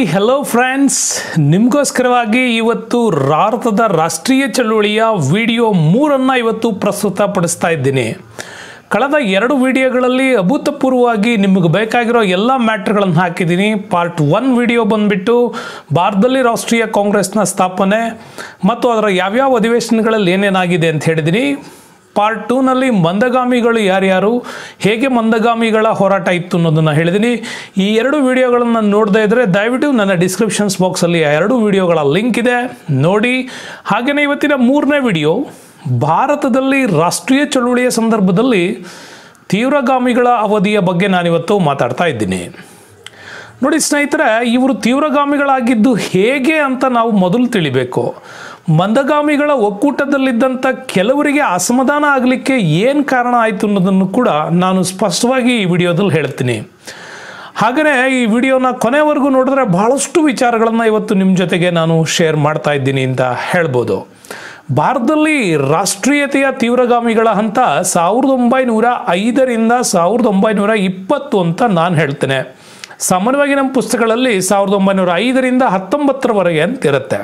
Hello friends, ನಿಮಗೋಸ್ಕರವಾಗಿ ಇವತ್ತು ಭಾರತದ ರಾಷ್ಟ್ರೀಯ ಚಳುವಳಿಯ ವಿಡಿಯೋ 3 ಇವತ್ತು ಪ್ರಸ್ತುತಪಡಿಸ್ತಾ ಇದ್ದೀನಿ. ಕಳೆದ 2 ವಿಡಿಯೋಗಳಲ್ಲಿ ಅಭೂತಪೂರ್ವವಾಗಿ ನಿಮಗೆ ಬೇಕಾಗಿರೋ ಎಲ್ಲ ಮ್ಯಾಟರ್ಗಳನ್ನು ಹಾಕಿದ್ದೀನಿ. ಪಾರ್ಟ್ 1 ವಿಡಿಯೋ ಬಂದುಬಿಟ್ಟು ಭಾರತದಲ್ಲಿ ರಾಷ್ಟ್ರೀಯ ಕಾಂಗ್ರೆಸ್ನ ಸ್ಥಾಪನೆ ಮತ್ತು ಅದರ ಯಾವ್ಯಾವ ಅಧಿವೇಶನಗಳಲ್ಲಿ ಏನೇನಾಗಿದೆ ಅಂತ ಹೇಳಿದ್ದೀನಿ. ಪಾರ್ಟ್ 2ನಲ್ಲಿ ಮಂದಗಾಮಿಗಳು ಯಾರ್ಯಾರು, ಹೇಗೆ ಮಂದಗಾಮಿಗಳ ಹೋರಾಟ ಇತ್ತು ಅನ್ನೋದನ್ನು ಹೇಳಿದ್ದೀನಿ. ಈ 2 ವಿಡಿಯೋಗಳನ್ನು ನೋಡದೇ ಇದ್ದರೆ ದಯವಿಟ್ಟು ನನ್ನ ಡಿಸ್ಕ್ರಿಪ್ಷನ್ಸ್ ಬಾಕ್ಸಲ್ಲಿ ಆ 2 ವಿಡಿಯೋಗಳ ಲಿಂಕ್ ಇದೆ, ನೋಡಿ. ಹಾಗೆಯೇ ಇವತ್ತಿನ 3ನೇ ವಿಡಿಯೋ ಭಾರತದಲ್ಲಿ ರಾಷ್ಟ್ರೀಯ ಚಳುವಳಿಯ ಸಂದರ್ಭದಲ್ಲಿ ತೀವ್ರಗಾಮಿಗಳ ಅವಧಿಯ ಬಗ್ಗೆ ನಾನಿವತ್ತು ಮಾತಾಡ್ತಾ ಇದ್ದೀನಿ. ನೋಡಿ ಸ್ನೇಹಿತರೆ, ಇವರು ತೀವ್ರಗಾಮಿಗಳಾಗಿದ್ದು ಹೇಗೆ ಅಂತ ನಾವು ಮೊದಲು ತಿಳಿಬೇಕು. ಮಂದಗಾಮಿಗಳ ಒಕ್ಕೂಟದಲ್ಲಿದ್ದಂಥ ಕೆಲವರಿಗೆ ಅಸಮಾಧಾನ ಆಗಲಿಕ್ಕೆ ಏನು ಕಾರಣ ಆಯಿತು ಅನ್ನೋದನ್ನು ಕೂಡ ನಾನು ಸ್ಪಷ್ಟವಾಗಿ ಈ ವಿಡಿಯೋದಲ್ಲಿ ಹೇಳ್ತೀನಿ. ಹಾಗೆಯೇ ಈ ವಿಡಿಯೋನ ಕೊನೆವರೆಗೂ ನೋಡಿದ್ರೆ ಬಹಳಷ್ಟು ವಿಚಾರಗಳನ್ನು ಇವತ್ತು ನಿಮ್ಮ ಜೊತೆಗೆ ನಾನು ಶೇರ್ ಮಾಡ್ತಾ ಇದ್ದೀನಿ ಅಂತ ಹೇಳ್ಬೋದು. ಭಾರತದಲ್ಲಿ ರಾಷ್ಟ್ರೀಯತೆಯ ತೀವ್ರಗಾಮಿಗಳ ಹಂತ 1905ರಿಂದ 1920 ಅಂತ ನಾನು ಹೇಳ್ತೇನೆ. ಸಾಮಾನ್ಯವಾಗಿ ನಮ್ಮ ಪುಸ್ತಕಗಳಲ್ಲಿ 1905ರಿಂದ 19ರವರೆಗೆ ಅಂತ ಇರುತ್ತೆ.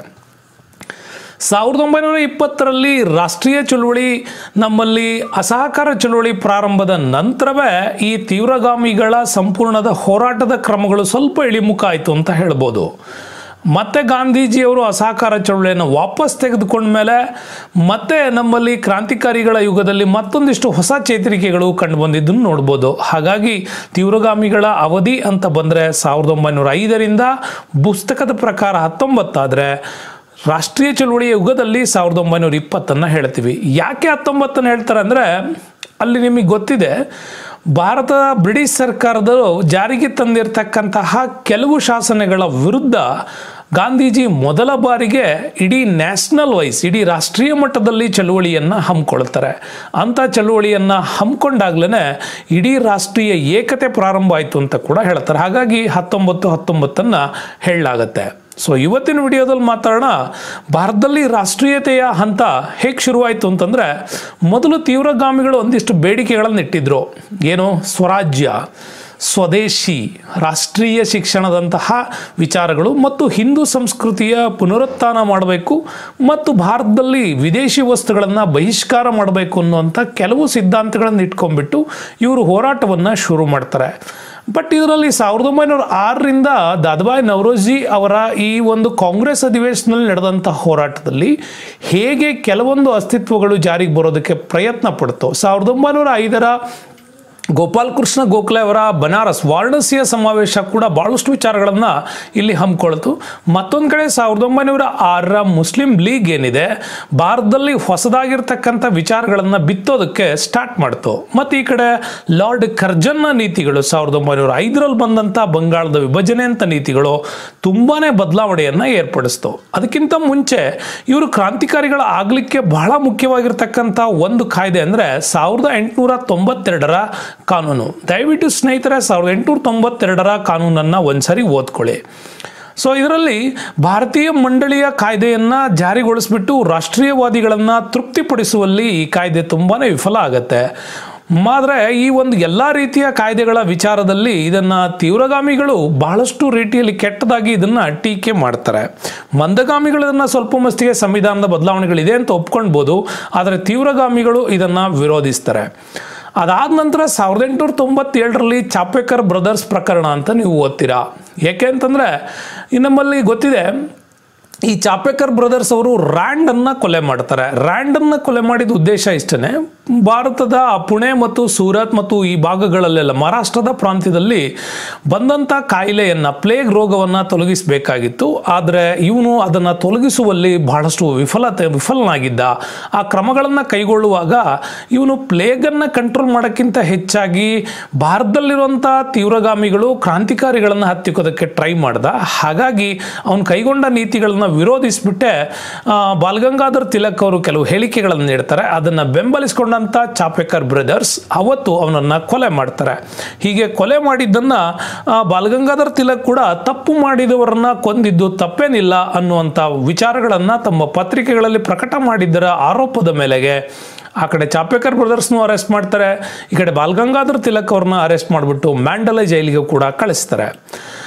1920ರಲ್ಲಿ ರಾಷ್ಟ್ರೀಯ ಚಳುವಳಿ, ನಮ್ಮಲ್ಲಿ ಅಸಹಕಾರ ಚಳುವಳಿ ಪ್ರಾರಂಭದ ನಂತರವೇ ಈ ತೀವ್ರಗಾಮಿಗಳ ಸಂಪೂರ್ಣದ ಹೋರಾಟದ ಕ್ರಮಗಳು ಸ್ವಲ್ಪ ಇಳಿಮುಖ ಆಯಿತು ಅಂತ ಹೇಳ್ಬೋದು. ಮತ್ತೆ ಗಾಂಧೀಜಿಯವರು ಅಸಹಕಾರ ಚಳುವಳಿಯನ್ನು ವಾಪಸ್ ತೆಗೆದುಕೊಂಡ ಮೇಲೆ ಮತ್ತೆ ನಮ್ಮಲ್ಲಿ ಕ್ರಾಂತಿಕಾರಿಗಳ ಯುಗದಲ್ಲಿ ಮತ್ತೊಂದಿಷ್ಟು ಹೊಸ ಚೇತರಿಕೆಗಳು ಕಂಡು ಬಂದಿದ್ದನ್ನು ನೋಡ್ಬೋದು. ಹಾಗಾಗಿ ತೀವ್ರಗಾಮಿಗಳ ಅವಧಿ ಅಂತ ಬಂದರೆ 1905ರಿಂದ ಪುಸ್ತಕದ ಪ್ರಕಾರ 19 ಆದರೆ ರಾಷ್ಟ್ರೀಯ ಚಳುವಳಿಯ ಯುಗದಲ್ಲಿ 1920 ಹೇಳ್ತೀವಿ. ಯಾಕೆ 19 ಹೇಳ್ತಾರೆ ಅಂದರೆ, ಅಲ್ಲಿ ನಿಮಗೆ ಗೊತ್ತಿದೆ, ಭಾರತ ಬ್ರಿಟಿಷ್ ಸರ್ಕಾರದವರು ಜಾರಿಗೆ ತಂದಿರತಕ್ಕಂತಹ ಕೆಲವು ಶಾಸನಗಳ ವಿರುದ್ಧ ಗಾಂಧೀಜಿ ಮೊದಲ ಬಾರಿಗೆ ಇಡೀ ನ್ಯಾಷನಲ್ ವೈಸ್, ಇಡೀ ರಾಷ್ಟ್ರೀಯ ಮಟ್ಟದಲ್ಲಿ ಚಳುವಳಿಯನ್ನು ಹಮ್ಮಿಕೊಳ್ತಾರೆ. ಅಂಥ ಚಳುವಳಿಯನ್ನು ಹಮ್ಮಿಕೊಂಡಾಗ್ಲೇ ಇಡೀ ರಾಷ್ಟ್ರೀಯ ಏಕತೆ ಪ್ರಾರಂಭ ಆಯಿತು ಅಂತ ಕೂಡ ಹೇಳ್ತಾರೆ. ಹಾಗಾಗಿ 1919 ಹೇಳಲಾಗತ್ತೆ. ಸೊ ಇವತ್ತಿನ ವಿಡಿಯೋದಲ್ಲಿ ಮಾತಾಡೋಣ, ಭಾರತದಲ್ಲಿ ರಾಷ್ಟ್ರೀಯತೆಯ ಹಂತ ಹೇಗೆ ಶುರುವಾಯಿತು ಅಂತಂದರೆ, ಮೊದಲು ತೀವ್ರಗಾಮಿಗಳು ಒಂದಿಷ್ಟು ಬೇಡಿಕೆಗಳನ್ನು ಇಟ್ಟಿದ್ರು. ಏನು? ಸ್ವರಾಜ್ಯ, ಸ್ವದೇಶಿ, ರಾಷ್ಟ್ರೀಯ ಶಿಕ್ಷಣದಂತಹ ವಿಚಾರಗಳು ಮತ್ತು ಹಿಂದೂ ಸಂಸ್ಕೃತಿಯ ಪುನರುತ್ಥಾನ ಮಾಡಬೇಕು ಮತ್ತು ಭಾರತದಲ್ಲಿ ವಿದೇಶಿ ವಸ್ತುಗಳನ್ನು ಬಹಿಷ್ಕಾರ ಮಾಡಬೇಕು ಅನ್ನುವಂಥ ಕೆಲವು ಸಿದ್ಧಾಂತಗಳನ್ನು ಇಟ್ಕೊಂಡ್ಬಿಟ್ಟು ಇವರು ಹೋರಾಟವನ್ನು ಶುರು ಮಾಡ್ತಾರೆ. ಬಟ್ ಇದರಲ್ಲಿ 1906ರಿಂದ ದಾದಾಬಾಯಿ ನವರೋಜಿ ಅವರ ಈ ಒಂದು ಕಾಂಗ್ರೆಸ್ ಅಧಿವೇಶನದಲ್ಲಿ ನಡೆದಂಥ ಹೋರಾಟದಲ್ಲಿ ಹೇಗೆ ಕೆಲವೊಂದು ಅಸ್ತಿತ್ವಗಳು ಜಾರಿಗೆ ಬರೋದಕ್ಕೆ ಪ್ರಯತ್ನ ಪಡ್ತು. 1905ರ ಗೋಪಾಲಕೃಷ್ಣ ಗೋಖಲೆ ಅವರ ಬನಾರಸ್ ವಾರಣಾಸಿಯ ಸಮಾವೇಶ ಕೂಡ ಭಾಳಷ್ಟು ವಿಚಾರಗಳನ್ನು ಇಲ್ಲಿ ಹಮ್ಮಿಕೊಳ್ತು. ಮತ್ತೊಂದು ಕಡೆ 1906ರ ಮುಸ್ಲಿಂ ಲೀಗ್ ಏನಿದೆ, ಭಾರತದಲ್ಲಿ ಹೊಸದಾಗಿರ್ತಕ್ಕಂಥ ವಿಚಾರಗಳನ್ನು ಬಿತ್ತೋದಕ್ಕೆ ಸ್ಟಾರ್ಟ್ ಮಾಡ್ತು. ಮತ್ತು ಈ ಕಡೆ ಲಾರ್ಡ್ ಕರ್ಜನ್ನ ನೀತಿಗಳು, 1905ರಲ್ಲಿ ಬಂದಂಥ ಬಂಗಾಳದ ವಿಭಜನೆ ಅಂತ ನೀತಿಗಳು ತುಂಬಾ ಬದಲಾವಣೆಯನ್ನು ಏರ್ಪಡಿಸ್ತು. ಅದಕ್ಕಿಂತ ಮುಂಚೆ ಇವರು ಕ್ರಾಂತಿಕಾರಿಗಳ ಆಗಲಿಕ್ಕೆ ಬಹಳ ಮುಖ್ಯವಾಗಿರ್ತಕ್ಕಂಥ ಒಂದು ಕಾಯ್ದೆ ಅಂದರೆ 1892ರ ಕಾನೂನು. ದಯವಿಟ್ಟು ಸ್ನೇಹಿತರೆ 1892ರ ಕಾನೂನನ್ನು ಒಂದ್ಸರಿ ಓದ್ಕೊಳ್ಳಿ. ಸೊ ಇದರಲ್ಲಿ ಭಾರತೀಯ ಮಂಡಳಿಯ ಕಾಯ್ದೆಯನ್ನು ಜಾರಿಗೊಳಿಸ್ಬಿಟ್ಟು ರಾಷ್ಟ್ರೀಯವಾದಿಗಳನ್ನು ತೃಪ್ತಿಪಡಿಸುವಲ್ಲಿ ಈ ಕಾಯ್ದೆ ತುಂಬಾ ವಿಫಲ ಆಗುತ್ತೆ. ಆದರೆ ಈ ಒಂದು ಎಲ್ಲ ರೀತಿಯ ಕಾಯ್ದೆಗಳ ವಿಚಾರದಲ್ಲಿ ಇದನ್ನು ತೀವ್ರಗಾಮಿಗಳು ಬಹಳಷ್ಟು ರೀತಿಯಲ್ಲಿ ಕೆಟ್ಟದಾಗಿ ಇದನ್ನು ಟೀಕೆ ಮಾಡ್ತಾರೆ. ಮಂದಗಾಮಿಗಳು ಇದನ್ನು ಸ್ವಲ್ಪ ಮಸ್ತಿಗೆ ಸಂವಿಧಾನದ ಬದಲಾವಣೆಗಳಿದೆ ಅಂತ ಒಪ್ಕೊಳ್ಬೋದು, ಆದರೆ ತೀವ್ರಗಾಮಿಗಳು ಇದನ್ನು ವಿರೋಧಿಸ್ತಾರೆ. ಅದಾದ ನಂತರ 1897ರಲ್ಲಿ ಚಾಪೇಕರ್ ಬ್ರದರ್ಸ್ ಪ್ರಕರಣ ಅಂತ ನೀವು ಓದ್ತೀರಾ. ಯಾಕೆ ಅಂತಂದರೆ, ನಮ್ಮಲ್ಲಿ ಗೊತ್ತಿದೆ, ಈ ಚಾಪೇಕರ್ ಬ್ರದರ್ಸ್ ಅವರು ರ್ಯಾಂಡನ್ನು ಕೊಲೆ ಮಾಡ್ತಾರೆ. ರ್ಯಾಂಡನ್ನು ಕೊಲೆ ಮಾಡಿದ ಉದ್ದೇಶ ಇಷ್ಟೇ, ಭಾರತದ ಪುಣೆ ಮತ್ತು ಸೂರತ್ ಮತ್ತು ಈ ಭಾಗಗಳಲ್ಲೆಲ್ಲ ಮಹಾರಾಷ್ಟ್ರದ ಪ್ರಾಂತ್ಯದಲ್ಲಿ ಬಂದಂಥ ಕಾಯಿಲೆಯನ್ನು, ಪ್ಲೇಗ್ ರೋಗವನ್ನು ತೊಲಗಿಸಬೇಕಾಗಿತ್ತು. ಆದರೆ ಇವನು ಅದನ್ನು ತೊಲಗಿಸುವಲ್ಲಿ ಬಹಳಷ್ಟು ವಿಫಲನಾಗಿದ್ದ. ಆ ಕ್ರಮಗಳನ್ನು ಕೈಗೊಳ್ಳುವಾಗ ಇವನು ಪ್ಲೇಗನ್ನು ಕಂಟ್ರೋಲ್ ಮಾಡೋಕ್ಕಿಂತ ಹೆಚ್ಚಾಗಿ ಭಾರತದಲ್ಲಿರುವಂಥ ತೀವ್ರಗಾಮಿಗಳು ಕ್ರಾಂತಿಕಾರಿಗಳನ್ನು ಹತ್ತಿಕ್ಕೋದಕ್ಕೆ ಟ್ರೈ ಮಾಡ್ದ. ಹಾಗಾಗಿ ಅವನು ಕೈಗೊಂಡ ನೀತಿಗಳನ್ನು ವಿರೋಧಿಸಿಬಿಟ್ಟೆ ಬಾಲಗಂಗಾಧರ್ ತಿಲಕ್ ಅವರು ಕೆಲವು ಹೇಳಿಕೆಗಳನ್ನು ನೀಡ್ತಾರೆ. ಅದನ್ನು ಬೆಂಬಲಿಸಿಕೊಂಡಂಥ ಚಾಪೇಕರ್ ಬ್ರದರ್ಸ್ ಅವತ್ತು ಅವನನ್ನು ಕೊಲೆ ಮಾಡ್ತಾರೆ. ಹೀಗೆ ಕೊಲೆ ಮಾಡಿದ್ದನ್ನು ಬಾಲಗಂಗಾಧರ್ ತಿಲಕ್ ಕೂಡ ತಪ್ಪು ಮಾಡಿದವರನ್ನ ಕೊಂದಿದ್ದು ತಪ್ಪೇನಿಲ್ಲ ಅನ್ನುವಂಥ ವಿಚಾರಗಳನ್ನು ತಮ್ಮ ಪತ್ರಿಕೆಗಳಲ್ಲಿ ಪ್ರಕಟ ಮಾಡಿದ್ದರ ಆರೋಪದ ಮೇಲೆಗೆ ಆ ಕಡೆ ಚಾಪೇಕರ್ ಬ್ರದರ್ಸ್ನು ಅರೆಸ್ಟ್ ಮಾಡ್ತಾರೆ, ಈ ಕಡೆ ಬಾಲಗಂಗಾಧರ್ ತಿಲಕ್ ಅವ್ರನ್ನ ಅರೆಸ್ಟ್ ಮಾಡಿಬಿಟ್ಟು ಮ್ಯಾಂಡಲೆ ಜೈಲಿಗೆ ಕೂಡ ಕಳಿಸ್ತಾರೆ.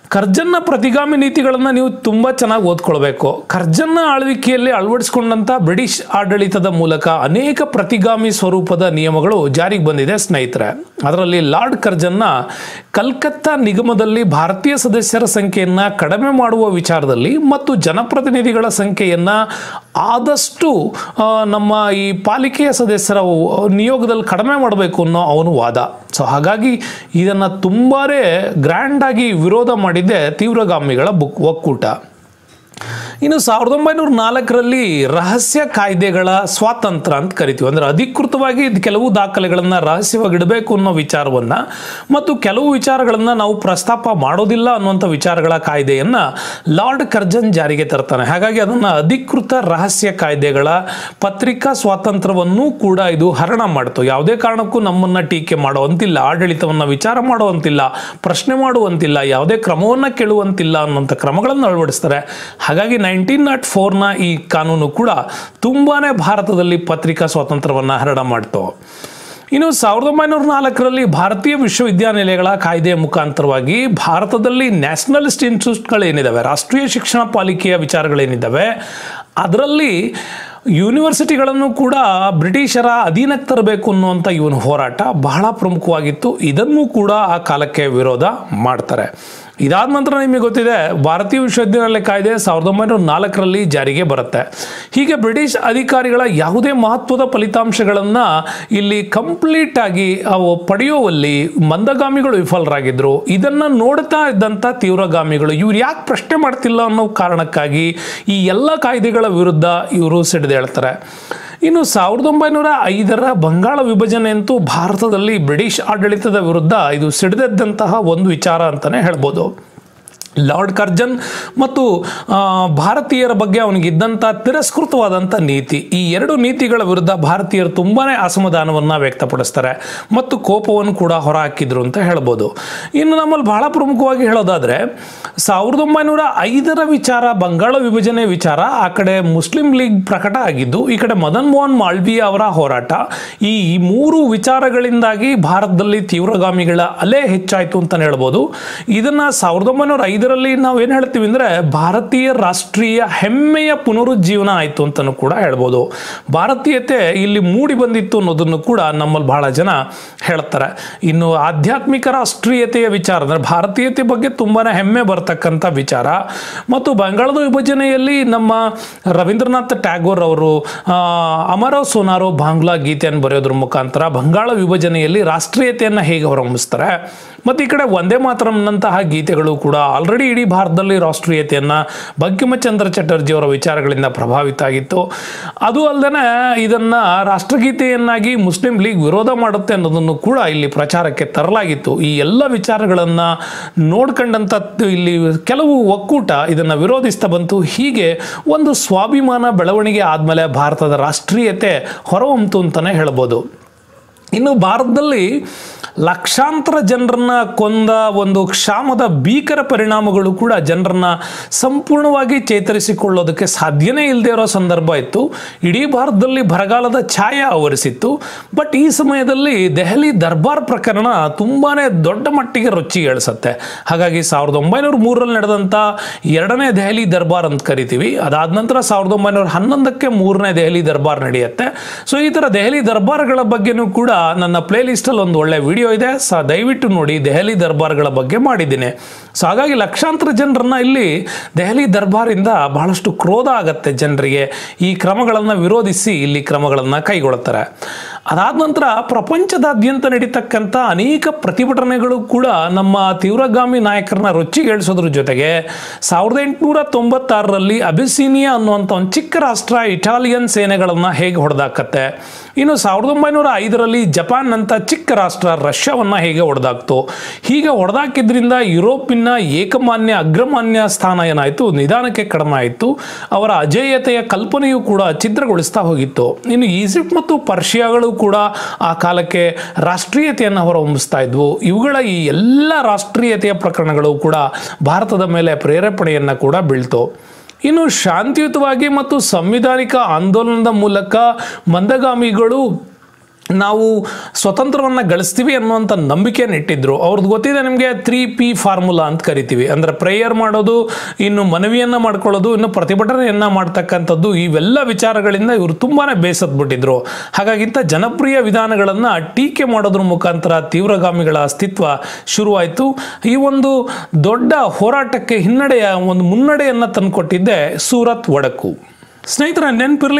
ಕರ್ಜನ್ನ ಪ್ರತಿಗಾಮಿ ನೀತಿಗಳನ್ನು ನೀವು ತುಂಬ ಚೆನ್ನಾಗಿ ಓದ್ಕೊಳ್ಬೇಕು. ಕರ್ಜನ್ನ ಆಳ್ವಿಕೆಯಲ್ಲಿ ಅಳವಡಿಸಿಕೊಂಡಂಥ ಬ್ರಿಟಿಷ್ ಆಡಳಿತದ ಮೂಲಕ ಅನೇಕ ಪ್ರತಿಗಾಮಿ ಸ್ವರೂಪದ ನಿಯಮಗಳು ಜಾರಿಗೆ ಬಂದಿದೆ ಸ್ನೇಹಿತರೆ. ಅದರಲ್ಲಿ ಲಾರ್ಡ್ ಕರ್ಜನ್ನ ಕಲ್ಕತ್ತಾ ನಿಗಮದಲ್ಲಿ ಭಾರತೀಯ ಸದಸ್ಯರ ಸಂಖ್ಯೆಯನ್ನು ಕಡಿಮೆ ಮಾಡುವ ವಿಚಾರದಲ್ಲಿ ಮತ್ತು ಜನಪ್ರತಿನಿಧಿಗಳ ಸಂಖ್ಯೆಯನ್ನು ಆದಷ್ಟು ನಮ್ಮ ಈ ಪಾಲಿಕೆಯ ಸದಸ್ಯರ ನಿಯೋಗದಲ್ಲಿ ಕಡಿಮೆ ಮಾಡಬೇಕು ಅನ್ನೋ ಅವನು ವಾದ. ಸೊ ಹಾಗಾಗಿ ಇದನ್ನು ತುಂಬಾ ಗ್ರ್ಯಾಂಡಾಗಿ ವಿರೋಧ ಮಾಡಿದ್ದೆ ತೀವ್ರಗಾಮಿಗಳ ಒಕ್ಕೂಟ. ಇನ್ನು 1904ರಲ್ಲಿ ರಹಸ್ಯ ಕಾಯ್ದೆಗಳ ಸ್ವಾತಂತ್ರ್ಯ ಅಂತ ಕರಿತೀವಿ. ಅಂದರೆ ಅಧಿಕೃತವಾಗಿ ಕೆಲವು ದಾಖಲೆಗಳನ್ನು ರಹಸ್ಯವಾಗಿಡಬೇಕು ಅನ್ನೋ ವಿಚಾರವನ್ನು ಮತ್ತು ಕೆಲವು ವಿಚಾರಗಳನ್ನು ನಾವು ಪ್ರಸ್ತಾಪ ಮಾಡೋದಿಲ್ಲ ಅನ್ನುವಂಥ ವಿಚಾರಗಳ ಕಾಯ್ದೆಯನ್ನು ಲಾರ್ಡ್ ಕರ್ಜನ್ ಜಾರಿಗೆ ತರ್ತಾನೆ. ಹಾಗಾಗಿ ಅದನ್ನು ಅಧಿಕೃತ ರಹಸ್ಯ ಕಾಯ್ದೆಗಳ ಪತ್ರಿಕಾ ಸ್ವಾತಂತ್ರ್ಯವನ್ನು ಕೂಡ ಇದು ಹರಣ ಮಾಡ್ತು. ಯಾವುದೇ ಕಾರಣಕ್ಕೂ ನಮ್ಮನ್ನು ಟೀಕೆ ಮಾಡುವಂತಿಲ್ಲ, ಆಡಳಿತವನ್ನು ವಿಚಾರ ಮಾಡುವಂತಿಲ್ಲ, ಪ್ರಶ್ನೆ ಮಾಡುವಂತಿಲ್ಲ, ಯಾವುದೇ ಕ್ರಮವನ್ನು ಕೇಳುವಂತಿಲ್ಲ ಅನ್ನುವಂಥ ಕ್ರಮಗಳನ್ನು ಅಳವಡಿಸ್ತಾರೆ. ಹಾಗಾಗಿ 1904ನ ಈ ಕಾನೂನು ಕೂಡ ತುಂಬಾನೇ ಭಾರತದಲ್ಲಿ ಪತ್ರಿಕಾ ಸ್ವಾತಂತ್ರ್ಯವನ್ನು ಹರಣ ಮಾಡ್ತು. ಇನ್ನು 1904ರಲ್ಲಿ ಭಾರತೀಯ ವಿಶ್ವವಿದ್ಯಾನಿಲಯಗಳ ಕಾಯ್ದೆಯ ಮುಖಾಂತರವಾಗಿ ಭಾರತದಲ್ಲಿ ನ್ಯಾಷನಲಿಸ್ಟ್ ಇನ್ಸ್ಟಿಟ್ಯೂಟ್ಗಳೇನಿದ್ದಾವೆ, ರಾಷ್ಟ್ರೀಯ ಶಿಕ್ಷಣ ಪಾಲಿಕೆಯ ವಿಚಾರಗಳೇನಿದ್ದಾವೆ, ಅದರಲ್ಲಿ ಯೂನಿವರ್ಸಿಟಿಗಳನ್ನು ಕೂಡ ಬ್ರಿಟಿಷರ ಅಧೀನಕ್ಕೆ ತರಬೇಕು ಅನ್ನುವಂಥ ಇವನ ಹೋರಾಟ ಬಹಳ ಪ್ರಮುಖವಾಗಿತ್ತು. ಇದನ್ನು ಕೂಡ ಆ ಕಾಲಕ್ಕೆ ವಿರೋಧ ಮಾಡ್ತಾರೆ. ಇದಾದ ನಂತರ ನಿಮಗೆ ಗೊತ್ತಿದೆ, ಭಾರತೀಯ ವಿಶ್ವವಿದ್ಯಾನಿಲಯ ಕಾಯ್ದೆ 1904ರಲ್ಲಿ ಜಾರಿಗೆ ಬರುತ್ತೆ. ಹೀಗೆ ಬ್ರಿಟಿಷ್ ಅಧಿಕಾರಿಗಳ ಯಾವುದೇ ಮಹತ್ವದ ಫಲಿತಾಂಶಗಳನ್ನು ಇಲ್ಲಿ ಕಂಪ್ಲೀಟ್ ಆಗಿ ಪಡೆಯುವಲ್ಲಿ ಮಂದಗಾಮಿಗಳು ವಿಫಲರಾಗಿದ್ದರು. ಇದನ್ನು ನೋಡ್ತಾ ಇದ್ದಂಥ ತೀವ್ರಗಾಮಿಗಳು ಇವ್ರು ಯಾಕೆ ಪ್ರಶ್ನೆ ಮಾಡ್ತಿಲ್ಲ ಅನ್ನೋ ಕಾರಣಕ್ಕಾಗಿ ಈ ಎಲ್ಲ ಕಾಯ್ದೆಗಳ ವಿರುದ್ಧ ಇವರು ಸಿಡಿದೇಳ್ತಾರೆ. ಇನ್ನು 1905ರ ಬಂಗಾಳ ವಿಭಜನೆ ಅಂತೂ ಭಾರತದಲ್ಲಿ ಬ್ರಿಟಿಷ್ ಆಡಳಿತದ ವಿರುದ್ಧ ಇದು ಸಿಡಿದೆದ್ದಂತಹ ಒಂದು ವಿಚಾರ ಅಂತಲೇ ಹೇಳ್ಬೋದು. ಲಾರ್ಡ್ ಕರ್ಜನ್ ಮತ್ತು ಭಾರತೀಯರ ಬಗ್ಗೆ ಅವನಿಗಿದ್ದಂಥ ತಿರಸ್ಕೃತವಾದಂಥ ನೀತಿ, ಈ ಎರಡು ನೀತಿಗಳ ವಿರುದ್ಧ ಭಾರತೀಯರು ತುಂಬಾ ಅಸಮಾಧಾನವನ್ನು ವ್ಯಕ್ತಪಡಿಸ್ತಾರೆ ಮತ್ತು ಕೋಪವನ್ನು ಕೂಡ ಹೊರಹಾಕಿದ್ರು ಅಂತ ಹೇಳ್ಬೋದು. ಇನ್ನು ನಮ್ಮಲ್ಲಿ ಬಹಳ ಪ್ರಮುಖವಾಗಿ ಹೇಳೋದಾದರೆ 1905ರ ವಿಚಾರ, ಬಂಗಾಳ ವಿಭಜನೆ ವಿಚಾರ, ಆ ಕಡೆ ಮುಸ್ಲಿಂ ಲೀಗ್ ಪ್ರಕಟ ಆಗಿದ್ದು, ಈ ಕಡೆ ಮದನ್ ಮೋಹನ್ ಮಾಳ್ವೀಯ ಅವರ ಹೋರಾಟ, ಈ ಮೂರು ವಿಚಾರಗಳಿಂದಾಗಿ ಭಾರತದಲ್ಲಿ ತೀವ್ರಗಾಮಿಗಳ ಅಲೆ ಹೆಚ್ಚಾಯಿತು ಅಂತಲೇ ಹೇಳ್ಬೋದು. ಇದನ್ನು 1905ರಲ್ಲಿ ನಾವು ಏನು ಹೇಳ್ತೀವಿ ಅಂದರೆ ಭಾರತೀಯ ರಾಷ್ಟ್ರೀಯ ಹೆಮ್ಮೆಯ ಪುನರುಜ್ಜೀವನ ಆಯಿತು ಅಂತಲೂ ಕೂಡ ಹೇಳ್ಬೋದು. ಭಾರತೀಯತೆ ಇಲ್ಲಿ ಮೂಡಿ ಬಂದಿತ್ತು ಅನ್ನೋದನ್ನು ಕೂಡ ನಮ್ಮಲ್ಲಿ ಬಹಳ ಜನ ಹೇಳ್ತಾರೆ. ಇನ್ನು ಆಧ್ಯಾತ್ಮಿಕ ರಾಷ್ಟ್ರೀಯತೆಯ ವಿಚಾರ ಅಂದರೆ ಭಾರತೀಯತೆ ಬಗ್ಗೆ ತುಂಬಾ ಹೆಮ್ಮೆ ಬರ್ತಕ್ಕಂಥ ವಿಚಾರ ಮತ್ತು ಬಂಗಾಳದ ವಿಭಜನೆಯಲ್ಲಿ ನಮ್ಮ ರವೀಂದ್ರನಾಥ್ ಟ್ಯಾಗೋರ್ ಅವರು ಅಮರೋ ಸೋನಾರೋ ಬಾಂಗ್ಲಾ ಗೀತೆಯನ್ನು ಬರೆಯೋದ್ರ ಮುಖಾಂತರ ಬಂಗಾಳ ವಿಭಜನೆಯಲ್ಲಿ ರಾಷ್ಟ್ರೀಯತೆಯನ್ನು ಹೇಗೆ ಹೊರಹೊಮ್ಮಿಸ್ತಾರೆ. ಮತ್ತು ಈ ಕಡೆ ವಂದೇ ಮಾತರಂನಂತಹ ಗೀತೆಗಳು ಕೂಡ ಆಲ್ರೆಡಿ ಇಡೀ ಭಾರತದಲ್ಲಿ ರಾಷ್ಟ್ರೀಯತೆಯನ್ನು ಬಂಕಿಮಚಂದ್ರ ಚಟರ್ಜಿ ಅವರ ವಿಚಾರಗಳಿಂದ ಪ್ರಭಾವಿತ ಆಗಿತ್ತು. ಅದು ಅಲ್ಲದೆ ಇದನ್ನು ರಾಷ್ಟ್ರಗೀತೆಯನ್ನಾಗಿ ಮುಸ್ಲಿಂ ಲೀಗ್ ವಿರೋಧ ಮಾಡುತ್ತೆ ಅನ್ನೋದನ್ನು ಕೂಡ ಇಲ್ಲಿ ಪ್ರಚಾರಕ್ಕೆ ತರಲಾಗಿತ್ತು. ಈ ಎಲ್ಲ ವಿಚಾರಗಳನ್ನು ನೋಡ್ಕೊಂಡಂಥ ಇಲ್ಲಿ ಕೆಲವು ಒಕ್ಕೂಟ ಇದನ್ನು ವಿರೋಧಿಸ್ತಾ ಬಂತು. ಹೀಗೆ ಒಂದು ಸ್ವಾಭಿಮಾನ ಬೆಳವಣಿಗೆ ಆದಮೇಲೆ ಭಾರತದ ರಾಷ್ಟ್ರೀಯತೆ ಹೊರಹೊಮ್ಮಿತು ಅಂತಲೇ ಹೇಳ್ಬೋದು. ಇನ್ನು ಭಾರತದಲ್ಲಿ ಲಕ್ಷಾಂತರ ಜನರನ್ನ ಕೊಂದ ಒಂದು ಕ್ಷಾಮದ ಭೀಕರ ಪರಿಣಾಮಗಳು ಕೂಡ ಜನರನ್ನ ಸಂಪೂರ್ಣವಾಗಿ ಚೇತರಿಸಿಕೊಳ್ಳೋದಕ್ಕೆ ಸಾಧ್ಯನೇ ಇಲ್ಲದೆ ಇರೋ ಸಂದರ್ಭ ಇತ್ತು. ಇಡೀ ಭಾರತದಲ್ಲಿ ಬರಗಾಲದ ಛಾಯೆ ಆವರಿಸಿತ್ತು. ಬಟ್ ಈ ಸಮಯದಲ್ಲಿ ದೆಹಲಿ ದರ್ಬಾರ್ ಪ್ರಕರಣ ತುಂಬಾ ದೊಡ್ಡ ಮಟ್ಟಿಗೆ ರೊಚ್ಚಿಗೇಳಿಸುತ್ತೆ. ಹಾಗಾಗಿ 1903ರಲ್ಲಿ ನಡೆದಂಥ ಎರಡನೇ ದೆಹಲಿ ದರ್ಬಾರ್ ಅಂತ ಕರಿತೀವಿ. ಅದಾದ ನಂತರ 1911ಕ್ಕೆ ಮೂರನೇ ದೆಹಲಿ ದರ್ಬಾರ್ ನಡೆಯುತ್ತೆ. ಸೊ ಈ ಥರ ದೆಹಲಿ ದರ್ಬಾರ್ಗಳ ಬಗ್ಗೆನೂ ಕೂಡ ನನ್ನ ಪ್ಲೇ ಲಿಸ್ಟಲ್ಲಿ ಒಂದು ಒಳ್ಳೆ ವಿಡಿಯೋ ಇದೆ, ದಯವಿಟ್ಟು ನೋಡಿ. ದೆಹಲಿ ದರ್ಬಾರ್ಗಳ ಬಗ್ಗೆ ಮಾಡಿದ್ದೀನಿ. ಸೊ ಹಾಗಾಗಿ ಲಕ್ಷಾಂತರ ಜನರನ್ನ ಇಲ್ಲಿ ದೆಹಲಿ ದರ್ಬಾರಿಂದ ಬಹಳಷ್ಟು ಕ್ರೋಧ ಆಗತ್ತೆ ಜನರಿಗೆ. ಈ ಕ್ರಮಗಳನ್ನು ವಿರೋಧಿಸಿ ಇಲ್ಲಿ ಕ್ರಮಗಳನ್ನು ಕೈಗೊಳ್ಳುತ್ತಾರೆ. ಅದಾದ ನಂತರ ಪ್ರಪಂಚದಾದ್ಯಂತ ನಡೀತಕ್ಕಂಥ ಅನೇಕ ಪ್ರತಿಭಟನೆಗಳು ಕೂಡ ನಮ್ಮ ತೀವ್ರಗಾಮಿ ನಾಯಕರನ್ನ ರೊಚ್ಚಿಗೇಳಿಸೋದ್ರ ಜೊತೆಗೆ 1896ರಲ್ಲಿ ಅಬಿಸಿನಿಯಾ ಅನ್ನುವಂಥ ಒಂದು ಚಿಕ್ಕ ರಾಷ್ಟ್ರ ಇಟಾಲಿಯನ್ ಸೇನೆಗಳನ್ನು ಹೇಗೆ ಹೊಡೆದಾಕತ್ತೆ. ಇನ್ನು 1905ರಲ್ಲಿ ಜಪಾನ್ ಅಂತ ಚಿಕ್ಕ ರಾಷ್ಟ್ರ ರಷ್ಯಾವನ್ನು ಹೇಗೆ ಹೊಡೆದಾಕ್ತು. ಹೀಗೆ ಹೊಡೆದಾಕಿದ್ರಿಂದ ಯುರೋಪಿನ ಏಕಮಾನ್ಯ ಅಗ್ರಮಾನ್ಯ ಸ್ಥಾನ ಏನಾಯಿತು, ನಿಧಾನಕ್ಕೆ ಕಡಿಮೆ ಆಯಿತು. ಅವರ ಅಜೇಯತೆಯ ಕಲ್ಪನೆಯೂ ಕೂಡ ಛಿದ್ರಗೊಳಿಸ್ತಾ ಹೋಗಿತ್ತು. ಇನ್ನು ಈಜಿಪ್ಟ್ ಮತ್ತು ಪರ್ಷಿಯಾಗಳು ಕೂಡ ಆ ಕಾಲಕ್ಕೆ ರಾಷ್ಟ್ರೀಯತೆಯನ್ನು ಹೊರಹೊಮ್ಮಿಸ್ತಾ ಇದ್ವು. ಇವುಗಳ ಈ ಎಲ್ಲ ರಾಷ್ಟ್ರೀಯತೆಯ ಪ್ರಕರಣಗಳು ಕೂಡ ಭಾರತದ ಮೇಲೆ ಪ್ರೇರೇಪಣೆಯನ್ನು ಕೂಡ ಬೀಳ್ತು. ಇನ್ನು ಶಾಂತಿಯುತವಾಗಿ ಮತ್ತು ಸಂವಿಧಾನಿಕ ಆಂದೋಲನದ ಮೂಲಕ ಮಂದಗಾಮಿಗಳು ನಾವು ಸ್ವತಂತ್ರವನ್ನು ಗಳಿಸ್ತೀವಿ ಅನ್ನುವಂಥ ನಂಬಿಕೆಯನ್ನು ಇಟ್ಟಿದ್ರು. ಅವ್ರದ್ದು ಗೊತ್ತಿದೆ ನಿಮಗೆ 3P ಫಾರ್ಮುಲಾ ಅಂತ ಕರಿತೀವಿ. ಅಂದರೆ ಪ್ರೇಯರ್ ಮಾಡೋದು, ಇನ್ನು ಮನವಿಯನ್ನು ಮಾಡ್ಕೊಳ್ಳೋದು, ಇನ್ನು ಪ್ರತಿಭಟನೆಯನ್ನು ಮಾಡ್ತಕ್ಕಂಥದ್ದು, ಇವೆಲ್ಲ ವಿಚಾರಗಳಿಂದ ಇವರು ತುಂಬಾ ಬೇಸತ್ಬಿಟ್ಟಿದ್ರು. ಹಾಗಾಗಿಂತ ಜನಪ್ರಿಯ ವಿಧಾನಗಳನ್ನು ಟೀಕೆ ಮಾಡೋದ್ರ ಮುಖಾಂತರ ತೀವ್ರಗಾಮಿಗಳ ಅಸ್ತಿತ್ವ ಶುರುವಾಯಿತು. ಈ ಒಂದು ದೊಡ್ಡ ಹೋರಾಟಕ್ಕೆ ಒಂದು ಮುನ್ನಡೆಯನ್ನು ತಂದುಕೊಟ್ಟಿದ್ದೆ ಸೂರತ್ ಒಡಕು. ಸ್ನೇಹಿತರೆ, ನೆನಪಿರಲಿ,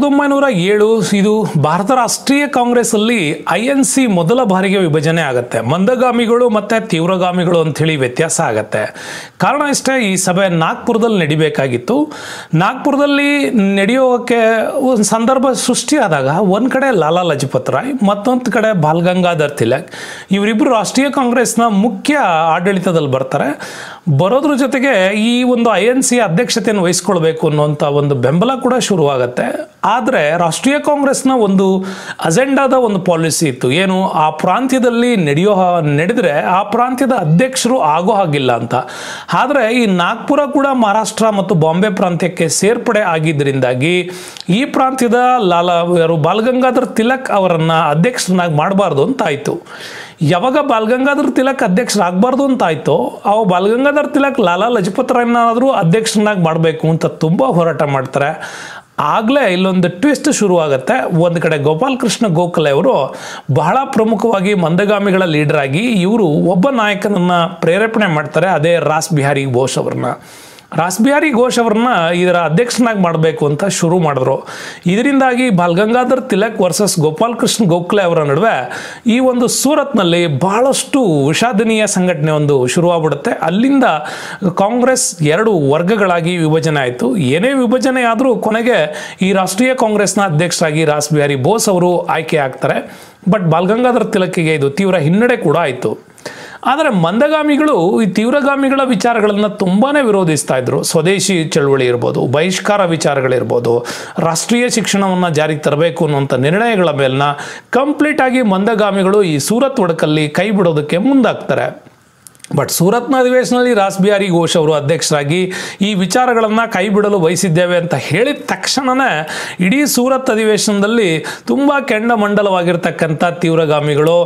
1907 ಇದು ಭಾರತ ರಾಷ್ಟ್ರೀಯ ಕಾಂಗ್ರೆಸ್ ಅಲ್ಲಿ INC ಮೊದಲ ಬಾರಿಗೆ ವಿಭಜನೆ ಆಗುತ್ತೆ. ಮಂದಗಾಮಿಗಳು ಮತ್ತೆ ತೀವ್ರಗಾಮಿಗಳು ಅಂಥೇಳಿ ವ್ಯತ್ಯಾಸ ಆಗತ್ತೆ. ಕಾರಣ ಇಷ್ಟೇ, ಈ ಸಭೆ ನಾಗ್ಪುರದಲ್ಲಿ ನಡಿಬೇಕಾಗಿತ್ತು. ನಾಗ್ಪುರದಲ್ಲಿ ನಡೆಯೋಕೆ ಒಂದು ಸಂದರ್ಭ ಸೃಷ್ಟಿಯಾದಾಗ ಒಂದು ಕಡೆ ಲಾಲಾ ಲಜಪತ್ ರಾಯ್, ಮತ್ತೊಂದು ಕಡೆ ಬಾಲ್ ಗಂಗಾಧರ್ ತಿಲಕ್, ಇವರಿಬ್ಬರು ರಾಷ್ಟ್ರೀಯ ಕಾಂಗ್ರೆಸ್ನ ಮುಖ್ಯ ಆಡಳಿತದಲ್ಲಿ ಬರ್ತಾರೆ. ಬರೋದ್ರ ಜೊತೆಗೆ ಈ ಒಂದು INC ಅಧ್ಯಕ್ಷತೆಯನ್ನು ವಹಿಸ್ಕೊಳ್ಬೇಕು ಅನ್ನುವಂಥ ಒಂದು ಬೆಂಬಲ ಕೂಡ ಶುರುವಾಗತ್ತೆ. ಆದರೆ ರಾಷ್ಟ್ರೀಯ ಕಾಂಗ್ರೆಸ್ನ ಒಂದು ಅಜೆಂಡಾದ ಒಂದು ಪಾಲಿಸಿ ಇತ್ತು, ಏನು, ಆ ಪ್ರಾಂತ್ಯದಲ್ಲಿ ನಡೆದ್ರೆ ಆ ಪ್ರಾಂತ್ಯದ ಅಧ್ಯಕ್ಷರು ಆಗೋ ಹಾಗಿಲ್ಲ ಅಂತ. ಆದರೆ ಈ ನಾಗ್ಪುರ ಕೂಡ ಮಹಾರಾಷ್ಟ್ರ ಮತ್ತು ಬಾಂಬೆ ಪ್ರಾಂತ್ಯಕ್ಕೆ ಸೇರ್ಪಡೆ ಆಗಿದ್ದರಿಂದಾಗಿ ಈ ಪ್ರಾಂತ್ಯದ ಬಾಲ್ ಗಂಗಾಧರ್ ತಿಲಕ್ ಅವರನ್ನ ಅಧ್ಯಕ್ಷರನ್ನಾಗಿ ಮಾಡಬಾರ್ದು ಅಂತ ಆಯಿತು. ಯಾವಾಗ ಬಾಲ್ ಗಂಗಾಧರ್ ತಿಲಕ್ ಅಧ್ಯಕ್ಷರಾಗಬಾರ್ದು ಅಂತ ಆಯಿತೋ, ಅವ ಬಾಲ್ ಗಂಗಾಧರ್ ತಿಲಕ್ ಲಾಲಾ ಲಜಪತ್ ರಾಯ್ನಾದರೂ ಅಧ್ಯಕ್ಷರನ್ನಾಗಿ ಮಾಡಬೇಕು ಅಂತ ತುಂಬ ಹೋರಾಟ ಮಾಡ್ತಾರೆ. ಆಗಲೇ ಇಲ್ಲೊಂದು ಟ್ವಿಸ್ಟ್ ಶುರುವಾಗುತ್ತೆ. ಒಂದು ಕಡೆ ಗೋಪಾಲ್ ಕೃಷ್ಣ ಗೋಖಲೆ ಅವರು ಬಹಳ ಪ್ರಮುಖವಾಗಿ ಮಂದಗಾಮಿಗಳ ಲೀಡರ್ ಆಗಿ ಇವರು ಒಬ್ಬ ನಾಯಕನನ್ನು ಪ್ರೇರೇಪಣೆ ಮಾಡ್ತಾರೆ, ಅದೇ ರಾಸ್ ಬಿಹಾರಿ ಘೋಷ್ ಅವ್ರನ್ನ. ರಾಸ್ ಬಿಹಾರಿ ಘೋಷ್ ಅವ್ರನ್ನ ಇದರ ಅಧ್ಯಕ್ಷನಾಗಿ ಮಾಡಬೇಕು ಅಂತ ಶುರು ಮಾಡಿದ್ರು. ಇದರಿಂದಾಗಿ ಬಾಲ್ ಗಂಗಾಧರ್ ತಿಲಕ್ ವರ್ಸಸ್ ಗೋಪಾಲ್ ಕೃಷ್ಣ ಗೋಖಲೆ ಅವರ ನಡುವೆ ಈ ಒಂದು ಸೂರತ್ನಲ್ಲಿ ಬಹಳಷ್ಟು ವಿಷಾದನೀಯ ಸಂಘಟನೆ ಒಂದು ಶುರುವಾಗ್ಬಿಡುತ್ತೆ. ಅಲ್ಲಿಂದ ಕಾಂಗ್ರೆಸ್ 2 ವರ್ಗಗಳಾಗಿ ವಿಭಜನೆ ಆಯಿತು. ಏನೇ ವಿಭಜನೆ ಆದರೂ ಕೊನೆಗೆ ಈ ರಾಷ್ಟ್ರೀಯ ಕಾಂಗ್ರೆಸ್ನ ಅಧ್ಯಕ್ಷರಾಗಿ ರಾಸ್ ಬಿಹಾರಿ ಬೋಸ್ ಅವರು ಆಯ್ಕೆ ಆಗ್ತಾರೆ. ಬಟ್ ಬಾಲ್ ಗಂಗಾಧರ್ ತಿಲಕ್ಕಿಗೆ ಇದು ತೀವ್ರ ಹಿನ್ನಡೆ ಕೂಡ ಆಯಿತು. ಆದರೆ ಮಂದಗಾಮಿಗಳು ಈ ತೀವ್ರಗಾಮಿಗಳ ವಿಚಾರಗಳನ್ನು ತುಂಬಾ ವಿರೋಧಿಸ್ತಾ ಇದ್ರು. ಸ್ವದೇಶಿ ಚಳವಳಿ ಇರ್ಬೋದು, ಬಹಿಷ್ಕಾರ ವಿಚಾರಗಳಿರ್ಬೋದು, ರಾಷ್ಟ್ರೀಯ ಶಿಕ್ಷಣವನ್ನು ಜಾರಿಗೆ ತರಬೇಕು ಅನ್ನುವಂಥ ನಿರ್ಣಯಗಳ ಮೇಲಿನ ಕಂಪ್ಲೀಟ್ ಆಗಿ ಮಂದಗಾಮಿಗಳು ಈ ಸೂರತ್ ಒಡಕಲ್ಲಿ ಕೈ ಬಿಡೋದಕ್ಕೆ ಮುಂದಾಗ್ತಾರೆ. ಬಟ್ ಸೂರತ್ನ ಅಧಿವೇಶನದಲ್ಲಿ ರಾಸ್ ಬಿಹಾರಿ ಘೋಷ್ ಅವರು ಅಧ್ಯಕ್ಷರಾಗಿ ಈ ವಿಚಾರಗಳನ್ನು ಕೈ ಬಿಡಲು ಬಯಸಿದ್ದೇವೆ ಅಂತ ಹೇಳಿದ ತಕ್ಷಣವೇ ಇಡೀ ಸೂರತ್ ಅಧಿವೇಶನದಲ್ಲಿ ತುಂಬ ಕೆಂಡಮಂಡಲವಾಗಿರ್ತಕ್ಕಂಥ ತೀವ್ರಗಾಮಿಗಳು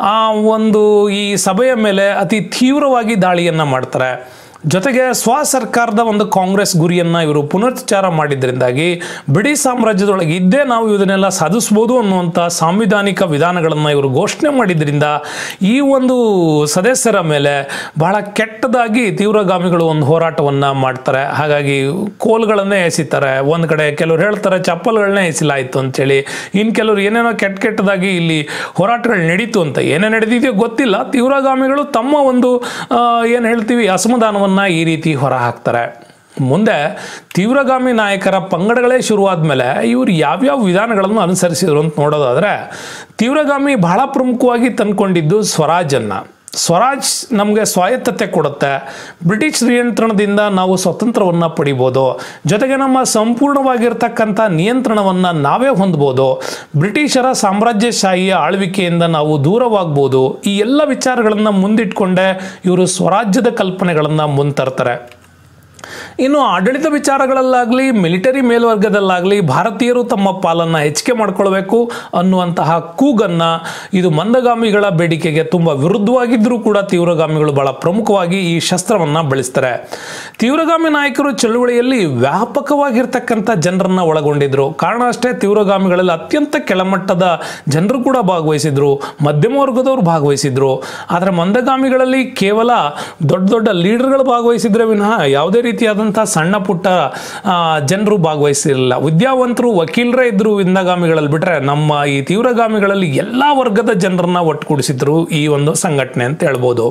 ಈ ಸಭೆಯ ಮೇಲೆ ಅತಿ ತೀವ್ರವಾಗಿ ದಾಳಿಯನ್ನು ಮಾಡ್ತಾರೆ. ಜೊತೆಗೆ ಸರ್ಕಾರದ ಒಂದು ಕಾಂಗ್ರೆಸ್ ಗುರಿಯನ್ನು ಇವರು ಪುನರುಚ್ಚಾರ ಮಾಡಿದ್ರಿಂದಾಗಿ ಬ್ರಿಟಿಷ್ ಸಾಮ್ರಾಜ್ಯದೊಳಗೆ ಇದ್ದೇ ನಾವು ಇದನ್ನೆಲ್ಲ ಸಾಧಿಸ್ಬೋದು ಅನ್ನುವಂಥ ಸಾಂವಿಧಾನಿಕ ವಿಧಾನಗಳನ್ನು ಇವರು ಘೋಷಣೆ ಮಾಡಿದ್ರಿಂದ ಈ ಒಂದು ಸದಸ್ಯರ ಮೇಲೆ ಬಹಳ ಕೆಟ್ಟದಾಗಿ ತೀವ್ರಗಾಮಿಗಳು ಒಂದು ಹೋರಾಟವನ್ನು ಮಾಡ್ತಾರೆ. ಹಾಗಾಗಿ ಕೋಲ್ಗಳನ್ನೇ ಎಸಿತಾರೆ. ಒಂದು ಕಡೆ ಕೆಲವರು ಹೇಳ್ತಾರೆ ಚಪ್ಪಲ್ಗಳನ್ನೇ ಎಸಿಲಾಯಿತು ಅಂತೇಳಿ, ಇನ್ನು ಕೆಲವರು ಏನೇನೋ ಕೆಟ್ಟದಾಗಿ ಇಲ್ಲಿ ಹೋರಾಟಗಳು ನಡೀತು ಅಂತ. ಏನೇ ನಡೆದಿದೆಯೋ ಗೊತ್ತಿಲ್ಲ. ತೀವ್ರಗಾಮಿಗಳು ತಮ್ಮ ಒಂದು ಏನು ಹೇಳ್ತೀವಿ ಅಸಮಾಧಾನವನ್ನು ಈ ರೀತಿ ಹೊರ ಹಾಕ್ತಾರೆ. ಮುಂದೆ ತೀವ್ರಗಾಮಿ ನಾಯಕರ ಪಂಗಡಗಳೇ ಶುರುವಾದ ಮೇಲೆ ಇವರು ಯಾವ್ಯಾವ ವಿಧಾನಗಳನ್ನು ಅನುಸರಿಸಿದ್ರು ಅಂತ ನೋಡೋದಾದರೆ, ತೀವ್ರಗಾಮಿ ಬಹಳ ಪ್ರಮುಖವಾಗಿ ತಂದುಕೊಂಡಿದ್ದು ಸ್ವರಾಜನ್ನು. ಸ್ವರಾಜ್ ನಮಗೆ ಸ್ವಾಯತ್ತತೆ ಕೊಡುತ್ತೆ, ಬ್ರಿಟಿಷ್ ನಿಯಂತ್ರಣದಿಂದ ನಾವು ಸ್ವತಂತ್ರವನ್ನು ಪಡಿಬೋದು, ಜೊತೆಗೆ ನಮ್ಮ ಸಂಪೂರ್ಣವಾಗಿರ್ತಕ್ಕಂಥ ನಿಯಂತ್ರಣವನ್ನು ನಾವೇ ಹೊಂದ್ಬೋದು, ಬ್ರಿಟಿಷರ ಸಾಮ್ರಾಜ್ಯಶಾಹಿಯ ಆಳ್ವಿಕೆಯಿಂದ ನಾವು ದೂರವಾಗ್ಬೋದು. ಈ ಎಲ್ಲ ವಿಚಾರಗಳನ್ನು ಮುಂದಿಟ್ಕೊಂಡೇ ಇವರು ಸ್ವರಾಜ್ಯದ ಕಲ್ಪನೆಗಳನ್ನು ಮುಂತರ್ತಾರೆ. ಇನ್ನು ಆಡಳಿತ ವಿಚಾರಗಳಲ್ಲಾಗಲಿ ಮಿಲಿಟರಿ ಮೇಲ್ವರ್ಗದಲ್ಲಾಗಲಿ ಭಾರತೀಯರು ತಮ್ಮ ಪಾಲನ್ನು ಹೆಚ್ಚಿಗೆ ಮಾಡಿಕೊಳ್ಬೇಕು ಅನ್ನುವಂತಹ ಕೂಗನ್ನು ಇದು ಮಂದಗಾಮಿಗಳ ಬೇಡಿಕೆಗೆ ತುಂಬ ವಿರುದ್ಧವಾಗಿದ್ದರೂ ಕೂಡ ತೀವ್ರಗಾಮಿಗಳು ಬಹಳ ಪ್ರಮುಖವಾಗಿ ಈ ಶಸ್ತ್ರವನ್ನು ಬಳಸ್ತಾರೆ. ತೀವ್ರಗಾಮಿ ನಾಯಕರು ಚಳುವಳಿಯಲ್ಲಿ ವ್ಯಾಪಕವಾಗಿರ್ತಕ್ಕಂಥ ಜನರನ್ನು ಒಳಗೊಂಡಿದ್ರು. ಕಾರಣ ಅಷ್ಟೇ, ತೀವ್ರಗಾಮಿಗಳಲ್ಲಿ ಅತ್ಯಂತ ಕೆಳಮಟ್ಟದ ಜನರು ಕೂಡ ಭಾಗವಹಿಸಿದ್ರು, ಮಧ್ಯಮ ವರ್ಗದವರು ಭಾಗವಹಿಸಿದ್ರು. ಆದರೆ ಮಂದಗಾಮಿಗಳಲ್ಲಿ ಕೇವಲ ದೊಡ್ಡ ದೊಡ್ಡ ಲೀಡರ್ಗಳು ಭಾಗವಹಿಸಿದ್ರೆ ವಿನಃ ಯಾವುದೇ ರೀತಿಯಾದಂಥ ಸಣ್ಣ ಪುಟ್ಟ ಜನರು ಭಾಗವಹಿಸಿರಲಿಲ್ಲ. ವಿದ್ಯಾವಂತರು, ವಕೀಲರೇ ಇದ್ರು ಮಂದಗಾಮಿಗಳಲ್ಲಿ. ಬಿಟ್ರೆ ನಮ್ಮ ಈ ತೀವ್ರಗಾಮಿಗಳಲ್ಲಿ ಎಲ್ಲ ವರ್ಗದ ಜನರನ್ನ ಒಟ್ಟುಗೂಡಿಸಿದ್ರು ಈ ಒಂದು ಸಂಘಟನೆ ಅಂತ ಹೇಳ್ಬೋದು.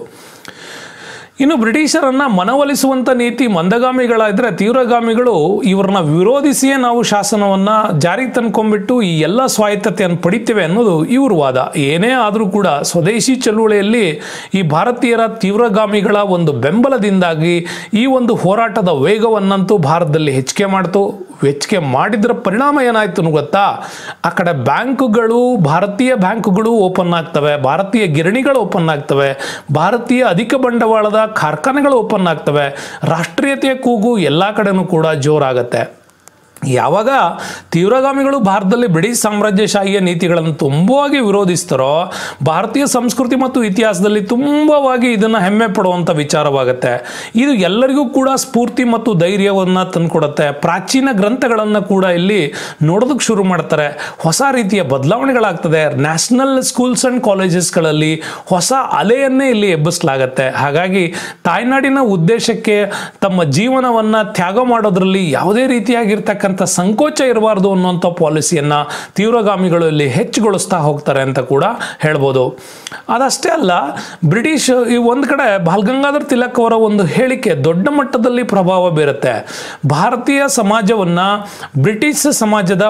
ಇನ್ನು ಬ್ರಿಟಿಷರನ್ನ ಮನವೊಲಿಸುವಂಥ ನೀತಿ ಮಂದಗಾಮಿಗಳಾದರೆ, ತೀವ್ರಗಾಮಿಗಳು ಇವ್ರನ್ನ ವಿರೋಧಿಸಿಯೇ ನಾವು ಶಾಸನವನ್ನು ಜಾರಿಗೆ ತಂದ್ಕೊಂಡ್ಬಿಟ್ಟು ಈ ಎಲ್ಲ ಸ್ವಾಯತ್ತತೆಯನ್ನು ಪಡಿತೇವೆ ಅನ್ನೋದು ಇವ್ರ ವಾದ. ಏನೇ ಆದರೂ ಕೂಡ ಸ್ವದೇಶಿ ಚಳುವಳಿಯಲ್ಲಿ ಈ ಭಾರತೀಯರ ತೀವ್ರಗಾಮಿಗಳ ಒಂದು ಬೆಂಬಲದಿಂದಾಗಿ ಈ ಒಂದು ಹೋರಾಟದ ವೇಗವನ್ನಂತೂ ಭಾರತದಲ್ಲಿ ಹೆಚ್ಚಿಗೆ ಮಾಡ್ತು. ಹೆಚ್ಚಿಗೆ ಮಾಡಿದ್ರ ಪರಿಣಾಮ ಏನಾಯ್ತು ಗೊತ್ತಾ? ಆ ಕಡೆ ಬ್ಯಾಂಕುಗಳು, ಭಾರತೀಯ ಬ್ಯಾಂಕುಗಳು ಓಪನ್ ಆಗ್ತವೆ, ಭಾರತೀಯ ಗಿರಣಿಗಳು ಓಪನ್ ಆಗ್ತವೆ, ಭಾರತೀಯ ಅಧಿಕ ಬಂಡವಾಳದ ಕಾರ್ಖಾನೆಗಳು ಓಪನ್ ಆಗ್ತವೆ, ರಾಷ್ಟ್ರೀಯತೆಯ ಕೂಗು ಎಲ್ಲ ಕಡೆನೂ ಕೂಡ ಜೋರಾಗತ್ತೆ. ಯಾವಾಗ ತೀವ್ರಗಾಮಿಗಳು ಭಾರತದಲ್ಲಿ ಬ್ರಿಟಿಷ್ ಸಾಮ್ರಾಜ್ಯಶಾಹಿಯ ನೀತಿಗಳನ್ನು ತುಂಬವಾಗಿ ವಿರೋಧಿಸ್ತಾರೋ ಭಾರತೀಯ ಸಂಸ್ಕೃತಿ ಮತ್ತು ಇತಿಹಾಸದಲ್ಲಿ ತುಂಬವಾಗಿ ಇದನ್ನು ಹೆಮ್ಮೆ ಪಡುವಂಥ ವಿಚಾರವಾಗುತ್ತೆ. ಇದು ಎಲ್ಲರಿಗೂ ಕೂಡ ಸ್ಫೂರ್ತಿ ಮತ್ತು ಧೈರ್ಯವನ್ನು ತಂದುಕೊಡುತ್ತೆ. ಪ್ರಾಚೀನ ಗ್ರಂಥಗಳನ್ನು ಕೂಡ ಇಲ್ಲಿ ನೋಡೋದಕ್ಕೆ ಶುರು ಮಾಡ್ತಾರೆ. ಹೊಸ ರೀತಿಯ ಬದಲಾವಣೆಗಳಾಗ್ತದೆ. ನ್ಯಾಷನಲ್ ಸ್ಕೂಲ್ಸ್ ಆ್ಯಂಡ್ ಕಾಲೇಜಸ್ಗಳಲ್ಲಿ ಹೊಸ ಅಲೆಯನ್ನೇ ಇಲ್ಲಿ ಎಬ್ಬಿಸಲಾಗತ್ತೆ. ಹಾಗಾಗಿ ತಾಯ್ನಾಡಿನ ಉದ್ದೇಶಕ್ಕೆ ತಮ್ಮ ಜೀವನವನ್ನು ತ್ಯಾಗ ಮಾಡೋದ್ರಲ್ಲಿ ಯಾವುದೇ ರೀತಿಯಾಗಿರ್ತಕ್ಕಂಥ ಸಂಕೋಚ ಇರಬಾರ್ದು ಅನ್ನುವಂಥ ಪಾಲಿಸಿಯನ್ನು ತೀವ್ರಗಾಮಿಗಳು ಇಲ್ಲಿ ಹೆಚ್ಚುಗೊಳಿಸ್ತಾ ಹೋಗ್ತಾರೆ ಅಂತ ಕೂಡ ಹೇಳ್ಬೋದು. ಅದಷ್ಟೇ ಅಲ್ಲ, ಬ್ರಿಟಿಷ್ ಈ ಒಂದು ಕಡೆ ಬಾಲ್ ಗಂಗಾಧರ್ ತಿಲಕ್ ಅವರ ಒಂದು ಹೇಳಿಕೆ ದೊಡ್ಡ ಮಟ್ಟದಲ್ಲಿ ಪ್ರಭಾವ ಬೀರುತ್ತೆ. ಭಾರತೀಯ ಸಮಾಜವನ್ನು ಬ್ರಿಟಿಷ್ ಸಮಾಜದ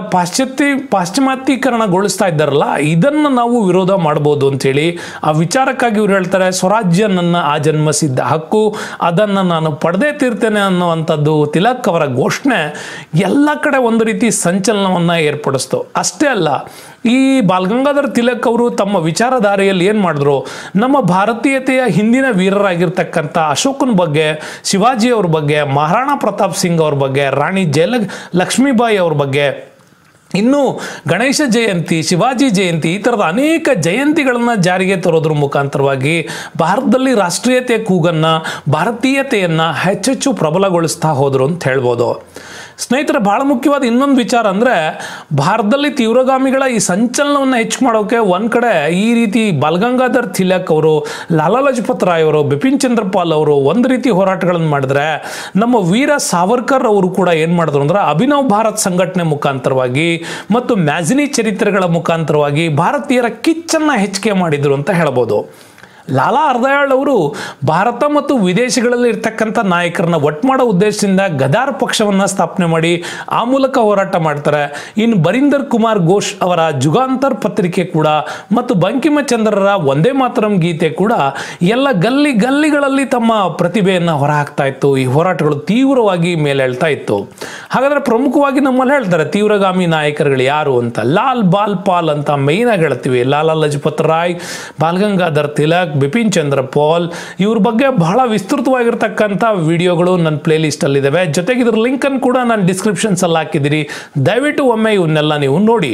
ಪಾಶ್ಚಿಮಾತ್ಯೀಕರಣಗೊಳಿಸ್ತಾ ಇದ್ದಾರಲ್ಲ, ಇದನ್ನು ನಾವು ವಿರೋಧ ಮಾಡ್ಬೋದು ಅಂತೇಳಿ ಆ ವಿಚಾರಕ್ಕಾಗಿ ಇವ್ರು ಹೇಳ್ತಾರೆ, ಸ್ವರಾಜ್ಯ ನನ್ನ ಆ ಜನ್ಮಸಿದ್ಧ ಹಕ್ಕು, ಅದನ್ನು ನಾನು ಪಡೆದೇ ತೀರ್ತೇನೆ ಅನ್ನುವಂಥದ್ದು ತಿಲಕ್ ಅವರ ಘೋಷಣೆ ಎಲ್ಲ ಕಡೆ ಒಂದು ರೀತಿ ಸಂಚಲನವನ್ನು ಏರ್ಪಡಿಸ್ತು. ಅಷ್ಟೇ ಅಲ್ಲ, ಈ ಬಾಲ್ ಗಂಗಾಧರ್ ತಿಲಕ್ ಅವರು ತಮ್ಮ ವಿಚಾರಧಾರೆಯಲ್ಲಿ ಏನು ಮಾಡಿದ್ರು, ನಮ್ಮ ಭಾರತೀಯತೆಯ ಹಿಂದಿನ ವೀರರಾಗಿರ್ತಕ್ಕಂಥ ಅಶೋಕನ ಬಗ್ಗೆ, ಶಿವಾಜಿ ಅವ್ರ ಬಗ್ಗೆ, ಮಹಾರಾಣಾ ಪ್ರತಾಪ್ ಸಿಂಗ್ ಅವ್ರ ಬಗ್ಗೆ, ರಾಣಿ ಲಕ್ಷ್ಮೀಬಾಯಿ ಅವ್ರ ಬಗ್ಗೆ, ಇನ್ನು ಗಣೇಶ ಜಯಂತಿ, ಶಿವಾಜಿ ಜಯಂತಿ, ಈ ಥರದ ಅನೇಕ ಜಯಂತಿಗಳನ್ನು ಜಾರಿಗೆ ತರೋದ್ರ ಮುಖಾಂತರವಾಗಿ ಭಾರತದಲ್ಲಿ ರಾಷ್ಟ್ರೀಯತೆಯ ಕೂಗನ್ನು, ಭಾರತೀಯತೆಯನ್ನು ಹೆಚ್ಚೆಚ್ಚು ಪ್ರಬಲಗೊಳಿಸ್ತಾ ಹೋದರು ಅಂತ ಹೇಳ್ಬೋದು. ಸ್ನೇಹಿತರೆ, ಭಾಳ ಮುಖ್ಯವಾದ ಇನ್ನೊಂದು ವಿಚಾರ ಅಂದರೆ, ಭಾರತದಲ್ಲಿ ತೀವ್ರಗಾಮಿಗಳ ಈ ಸಂಚಲನವನ್ನು ಹೆಚ್ಚು ಮಾಡೋಕ್ಕೆ ಒಂದು ಕಡೆ ಈ ರೀತಿ ಬಾಲ್ ಗಂಗಾಧರ್ ತಿಲಕ್ ಅವರು, ಲಾಲಾ ಲಜಪತ್ ರಾಯ್ ಅವರು, ಬಿಪಿನ್ ಚಂದ್ರ ಪಾಲ್ ಅವರು ಒಂದು ರೀತಿ ಹೋರಾಟಗಳನ್ನು ಮಾಡಿದ್ರೆ, ನಮ್ಮ ವೀರ ಸಾವರ್ಕರ್ ಅವರು ಕೂಡ ಏನು ಮಾಡಿದ್ರು ಅಂದ್ರೆ ಅಭಿನವ್ ಭಾರತ್ ಸಂಘಟನೆ ಮುಖಾಂತರವಾಗಿ ಮತ್ತು ಮ್ಯಾಜಿನಿ ಚರಿತ್ರೆಗಳ ಮುಖಾಂತರವಾಗಿ ಭಾರತೀಯರ ಕಿಚ್ಚನ್ನು ಹೆಚ್ಚಿಗೆ ಮಾಡಿದರು ಅಂತ ಹೇಳ್ಬೋದು. ಲಾಲಾ ಹರ್ದಯಾಳ್ ಅವರು ಭಾರತ ಮತ್ತು ವಿದೇಶಗಳಲ್ಲಿ ಇರ್ತಕ್ಕಂಥ ನಾಯಕರನ್ನ ಒಟ್ಟು ಮಾಡೋ ಉದ್ದೇಶದಿಂದ ಗದಾರ್ ಪಕ್ಷವನ್ನು ಸ್ಥಾಪನೆ ಮಾಡಿ ಆ ಮೂಲಕ ಹೋರಾಟ ಮಾಡ್ತಾರೆ. ಇನ್ನು ಬರೀಂದರ್ ಕುಮಾರ್ ಘೋಷ್ ಅವರ ಜುಗಾಂತರ್ ಪತ್ರಿಕೆ ಕೂಡ ಮತ್ತು ಬಂಕಿಮಚಂದ್ರರ ಒಂದೇ ಮಾತರಂ ಗೀತೆ ಕೂಡ ಎಲ್ಲ ಗಲ್ಲಿಗಳಲ್ಲಿ ತಮ್ಮ ಪ್ರತಿಭೆಯನ್ನು ಹೊರಹಾಕ್ತಾ ಇತ್ತು. ಈ ಹೋರಾಟಗಳು ತೀವ್ರವಾಗಿ ಮೇಲೇಳ್ತಾ ಇತ್ತು. ಹಾಗಾದರೆ ಪ್ರಮುಖವಾಗಿ ನಮ್ಮಲ್ಲಿ ಹೇಳ್ತಾರೆ ತೀವ್ರಗಾಮಿ ನಾಯಕರುಗಳು ಯಾರು ಅಂತ. ಲಾಲ್ ಬಾಲ್ ಪಾಲ್ ಅಂತ ಮೇಯ್ನಾಗಿ ಹೇಳ್ತೀವಿ. ಲಾಲಾ ಲಜಪತ್ ರಾಯ್, ಬಾಲ್ ಗಂಗಾಧರ್ ತಿಲಕ್, ಬಿಪಿನ್ ಚಂದ್ರ ಪಾಲ್, ಇವ್ರ ಬಗ್ಗೆ ಬಹಳ ವಿಸ್ತೃತವಾಗಿರ್ತಕ್ಕಂಥ ವಿಡಿಯೋಗಳು ನನ್ನ ಪ್ಲೇ ಲಿಸ್ಟಲ್ಲಿದ್ದಾವೆ. ಜೊತೆಗೆ ಇದ್ರ ಲಿಂಕನ್ನು ಕೂಡ ನಾನು ಡಿಸ್ಕ್ರಿಪ್ಷನ್ಸಲ್ಲಿ ಹಾಕಿದ್ದೀರಿ. ದಯವಿಟ್ಟು ಒಮ್ಮೆ ಇವನ್ನೆಲ್ಲ ನೀವು ನೋಡಿ.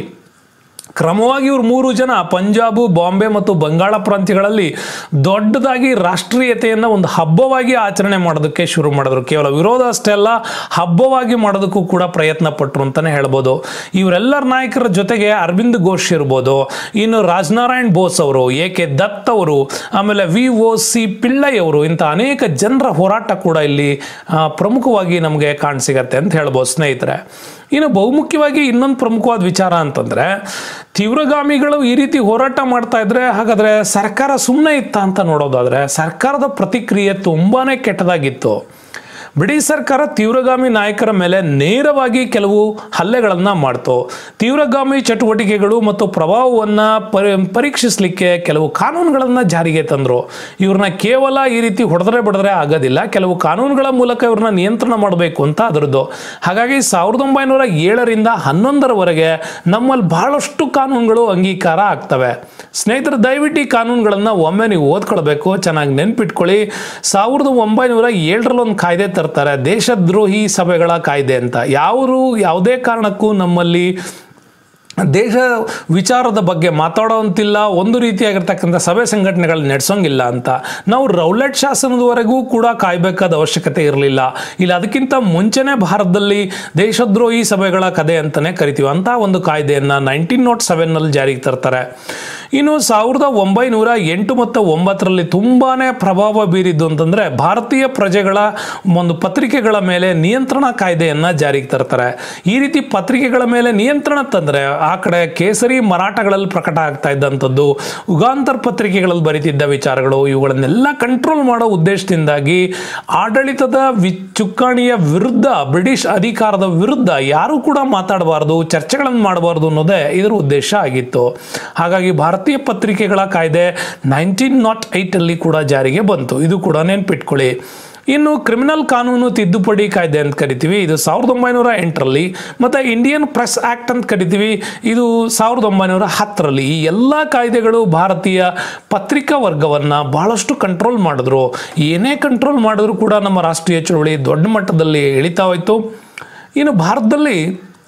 ಕ್ರಮವಾಗಿ ಇವರು 3 ಜನ ಪಂಜಾಬು, ಬಾಂಬೆ ಮತ್ತು ಬಂಗಾಳ ಪ್ರಾಂತ್ಯಗಳಲ್ಲಿ ದೊಡ್ಡದಾಗಿ ರಾಷ್ಟ್ರೀಯತೆಯನ್ನು ಒಂದು ಹಬ್ಬವಾಗಿ ಆಚರಣೆ ಮಾಡೋದಕ್ಕೆ ಶುರು ಮಾಡಿದ್ರು. ಕೇವಲ ವಿರೋಧ ಅಷ್ಟೇ ಅಲ್ಲ, ಹಬ್ಬವಾಗಿ ಮಾಡೋದಕ್ಕೂ ಕೂಡ ಪ್ರಯತ್ನ ಪಟ್ಟರು ಅಂತಲೇ ಹೇಳ್ಬೋದು. ಇವರೆಲ್ಲರ ನಾಯಕರ ಜೊತೆಗೆ ಅರವಿಂದ್ ಘೋಷ್ ಇರ್ಬೋದು, ಇನ್ನು ರಾಜನಾರಾಯಣ್ ಬೋಸ್ ಅವರು, ಎ.ಕೆ. ದತ್ ಅವರು, ಆಮೇಲೆ ವಿ.ಒ.ಸಿ. ಪಿಳ್ಳೈ ಅವರು, ಇಂಥ ಅನೇಕ ಜನರ ಹೋರಾಟ ಕೂಡ ಇಲ್ಲಿ ಪ್ರಮುಖವಾಗಿ ನಮಗೆ ಕಾಣಸಿಗತ್ತೆ ಅಂತ ಹೇಳ್ಬೋದು ಸ್ನೇಹಿತರೆ. ಇನ್ನು ಬಹುಮುಖ್ಯವಾಗಿ ಇನ್ನೊಂದು ಪ್ರಮುಖವಾದ ವಿಚಾರ ಅಂತಂದರೆ, ತೀವ್ರಗಾಮಿಗಳು ಈ ರೀತಿ ಹೋರಾಟ ಮಾಡ್ತಾ ಇದ್ರೆ ಹಾಗಾದರೆ ಸರ್ಕಾರ ಸುಮ್ಮನೆ ಇತ್ತ ಅಂತ ನೋಡೋದಾದರೆ ಸರ್ಕಾರದ ಪ್ರತಿಕ್ರಿಯೆ ತುಂಬಾ ಕೆಟ್ಟದಾಗಿತ್ತು. ಬ್ರಿಟಿಷ್ ಸರ್ಕಾರ ತೀವ್ರಗಾಮಿ ನಾಯಕರ ಮೇಲೆ ನೇರವಾಗಿ ಕೆಲವು ಹಲ್ಲೆಗಳನ್ನು ಮಾಡ್ತು. ತೀವ್ರಗಾಮಿ ಚಟುವಟಿಕೆಗಳು ಮತ್ತು ಪ್ರಭಾವವನ್ನು ಪರೀಕ್ಷಿಸಲಿಕ್ಕೆ ಕೆಲವು ಕಾನೂನುಗಳನ್ನು ಜಾರಿಗೆ ತಂದರು. ಇವ್ರನ್ನ ಕೇವಲ ಈ ರೀತಿ ಹೊಡೆದ್ರೆ ಆಗೋದಿಲ್ಲ, ಕೆಲವು ಕಾನೂನುಗಳ ಮೂಲಕ ಇವ್ರನ್ನ ನಿಯಂತ್ರಣ ಮಾಡಬೇಕು ಅಂತ ಅದರದ್ದು. ಹಾಗಾಗಿ 1907ರಿಂದ 11ರವರೆಗೆ ನಮ್ಮಲ್ಲಿ ಬಹಳಷ್ಟು ಕಾನೂನುಗಳು ಅಂಗೀಕಾರ ಆಗ್ತವೆ. ಸ್ನೇಹಿತರು, ದಯವಿಟ್ಟು ಈ ಕಾನೂನುಗಳನ್ನು ಒಮ್ಮೆ ನೀವು ಓದ್ಕೊಳ್ಬೇಕು, ಚೆನ್ನಾಗಿ ನೆನ್ಪಿಟ್ಕೊಳ್ಳಿ. 1907ರಲ್ಲಿ ಒಂದು ಕಾಯ್ದೆ ತರ್ತಾರೆ, ದೇಶದ್ರೋಹಿ ಸಭೆಗಳ ಕಾಯ್ದೆ ಅಂತ. ಯಾವುದೇ ಕಾರಣಕ್ಕೂ ನಮ್ಮಲ್ಲಿ ದೇಶ ವಿಚಾರದ ಬಗ್ಗೆ ಮಾತಾಡೋಂತಿಲ್ಲ, ಒಂದು ರೀತಿಯಾಗಿರ್ತಕ್ಕಂಥ ಸಭೆ ಸಂಘಟನೆಗಳು ನಡೆಸೋಂಗಿಲ್ಲ ಅಂತ. ನಾವು ರೌಲೆಟ್ ಶಾಸನದವರೆಗೂ ಕೂಡ ಕಾಯಬೇಕಾದ ಅವಶ್ಯಕತೆ ಇರಲಿಲ್ಲ. ಇಲ್ಲ, ಅದಕ್ಕಿಂತ ಮುಂಚೆನೇ ಭಾರತದಲ್ಲಿ ದೇಶದ್ರೋಹಿ ಸಭೆಗಳ ಕದೆ ಅಂತಲೇ ಕರಿತೀವಿ. ಅಂತ ಒಂದು ಕಾಯ್ದೆಯನ್ನು 1907ನಲ್ಲಿ ಜಾರಿಗೆ ತರ್ತಾರೆ. ಇನ್ನು 1908 ಮತ್ತು 9ರಲ್ಲಿ ತುಂಬಾ ಪ್ರಭಾವ ಬೀರಿದ್ದು ಅಂತಂದರೆ ಭಾರತೀಯ ಪ್ರಜೆಗಳ ಒಂದು ಪತ್ರಿಕೆಗಳ ಮೇಲೆ ನಿಯಂತ್ರಣ ಕಾಯ್ದೆಯನ್ನು ಜಾರಿಗೆ ತರ್ತಾರೆ. ಈ ರೀತಿ ಪತ್ರಿಕೆಗಳ ಮೇಲೆ ನಿಯಂತ್ರಣ ತಂದರೆ ಆ ಕಡೆ ಕೇಸರಿ ಮರಾಠಗಳಲ್ಲಿ ಪ್ರಕಟ ಆಗ್ತಾ ಇದ್ದಂಥದ್ದು, ಯುಗಾಂತರ್ ಪತ್ರಿಕೆಗಳಲ್ಲಿ ಬರೀತಿದ್ದ ವಿಚಾರಗಳು, ಇವುಗಳನ್ನೆಲ್ಲ ಕಂಟ್ರೋಲ್ ಮಾಡೋ ಉದ್ದೇಶದಿಂದಾಗಿ ಆಡಳಿತದ ಚುಕ್ಕಾಣಿಯ ವಿರುದ್ಧ, ಬ್ರಿಟಿಷ್ ಅಧಿಕಾರದ ವಿರುದ್ಧ ಯಾರೂ ಕೂಡ ಮಾತಾಡಬಾರ್ದು, ಚರ್ಚೆಗಳನ್ನು ಮಾಡಬಾರ್ದು ಅನ್ನೋದೇ ಇದರ ಉದ್ದೇಶ ಆಗಿತ್ತು. ಹಾಗಾಗಿ ಭಾರತೀಯ ಪತ್ರಿಕೆಗಳ ಕಾಯ್ದೆ 1908ಅಲ್ಲಿ ಕೂಡ ಜಾರಿಗೆ ಬಂತು. ಇದು ಕೂಡ ನೆನ್ಪಿಟ್ಕೊಳ್ಳಿ. ಇನ್ನು ಕ್ರಿಮಿನಲ್ ಕಾನೂನು ತಿದ್ದುಪಡಿ ಕಾಯ್ದೆ ಅಂತ ಕರಿತೀವಿ, ಇದು 1908ರಲ್ಲಿ. ಮತ್ತು ಇಂಡಿಯನ್ ಪ್ರೆಸ್ ಆ್ಯಕ್ಟ್ ಅಂತ ಕರಿತೀವಿ, ಇದು 1910ರಲ್ಲಿ. ಈ ಎಲ್ಲ ಕಾಯ್ದೆಗಳು ಭಾರತೀಯ ಪತ್ರಿಕಾ ವರ್ಗವನ್ನು ಬಹಳಷ್ಟು ಕಂಟ್ರೋಲ್ ಮಾಡಿದ್ರು. ಏನೇ ಕಂಟ್ರೋಲ್ ಮಾಡಿದ್ರು ಕೂಡ ನಮ್ಮ ರಾಷ್ಟ್ರೀಯ ಚಳವಳಿ ದೊಡ್ಡ ಮಟ್ಟದಲ್ಲಿ ಇಳಿತಾ ಹೋಯಿತು. ಇನ್ನು ಭಾರತದಲ್ಲಿ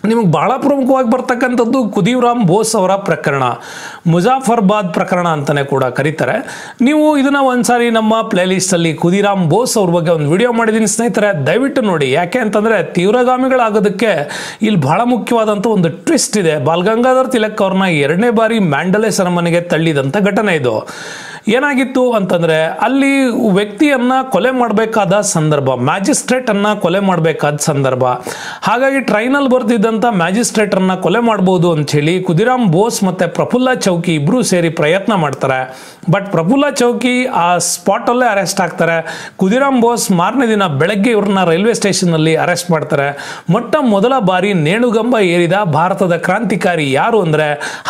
ನಿಮಗೆ ಬಹಳ ಪ್ರಮುಖವಾಗಿ ಬರ್ತಕ್ಕಂಥದ್ದು ಖುದೀರಾಮ್ ಬೋಸ್ ಅವರ ಪ್ರಕರಣ, ಮುಜಾಫರ್ಬಾದ್ ಪ್ರಕರಣ ಅಂತಲೇ ಕೂಡ ಕರೀತಾರೆ. ನೀವು ಇದನ್ನು ಒಂದ್ಸಾರಿ ನಮ್ಮ ಪ್ಲೇಲಿಸ್ಟಲ್ಲಿ ಖುದೀರಾಮ್ ಬೋಸ್ ಅವ್ರ ಬಗ್ಗೆ ಒಂದು ವಿಡಿಯೋ ಮಾಡಿದ್ದೀನಿ ಸ್ನೇಹಿತರೆ, ದಯವಿಟ್ಟು ನೋಡಿ. ಯಾಕೆ ಅಂತಂದರೆ ತೀವ್ರಗಾಮಿಗಳಾಗೋದಕ್ಕೆ ಇಲ್ಲಿ ಬಹಳ ಮುಖ್ಯವಾದಂಥ ಒಂದು ಟ್ವಿಸ್ಟ್ ಇದೆ. ಬಾಲ್ ಗಂಗಾಧರ್ ತಿಲಕ್ ಅವ್ರನ್ನ 2ನೇ ಬಾರಿ ಮ್ಯಾಂಡಲೆ ಸೆರೆಮನೆಗೆ ತಳ್ಳಿದಂಥ ಘಟನೆ ಇದು. ಏನಾಗಿತ್ತು ಅಂತಂದರೆ ಅಲ್ಲಿ ವ್ಯಕ್ತಿಯನ್ನು ಕೊಲೆ ಮಾಡಬೇಕಾದ ಸಂದರ್ಭ, ಮ್ಯಾಜಿಸ್ಟ್ರೇಟನ್ನು ಕೊಲೆ ಮಾಡಬೇಕಾದ ಸಂದರ್ಭ. ಹಾಗಾಗಿ ಟ್ರೈನಲ್ಲಿ ಬರ್ತಿದ್ದಂಥ ಮ್ಯಾಜಿಸ್ಟ್ರೇಟನ್ನು ಕೊಲೆ ಮಾಡ್ಬೋದು ಅಂಥೇಳಿ ಖುದೀರಾಮ್ ಬೋಸ್ ಮತ್ತು ಪ್ರಫುಲ್ಲ ಚೌಕಿ ಇಬ್ಬರೂ ಸೇರಿ ಪ್ರಯತ್ನ ಮಾಡ್ತಾರೆ. ಬಟ್ ಪ್ರಫುಲ್ಲ ಚೌಕಿ ಆ ಸ್ಪಾಟಲ್ಲೇ ಅರೆಸ್ಟ್ ಆಗ್ತಾರೆ. ಖುದೀರಾಮ್ ಬೋಸ್ ಮಾರನೇ ದಿನ ಬೆಳಗ್ಗೆ ಇವ್ರನ್ನ ರೈಲ್ವೆ ಸ್ಟೇಷನ್ನಲ್ಲಿ ಅರೆಸ್ಟ್ ಮಾಡ್ತಾರೆ. ಮೊದಲ ಬಾರಿ ನೇಣುಗಂಬ ಏರಿದ ಭಾರತದ ಕ್ರಾಂತಿಕಾರಿ ಯಾರು ಅಂದರೆ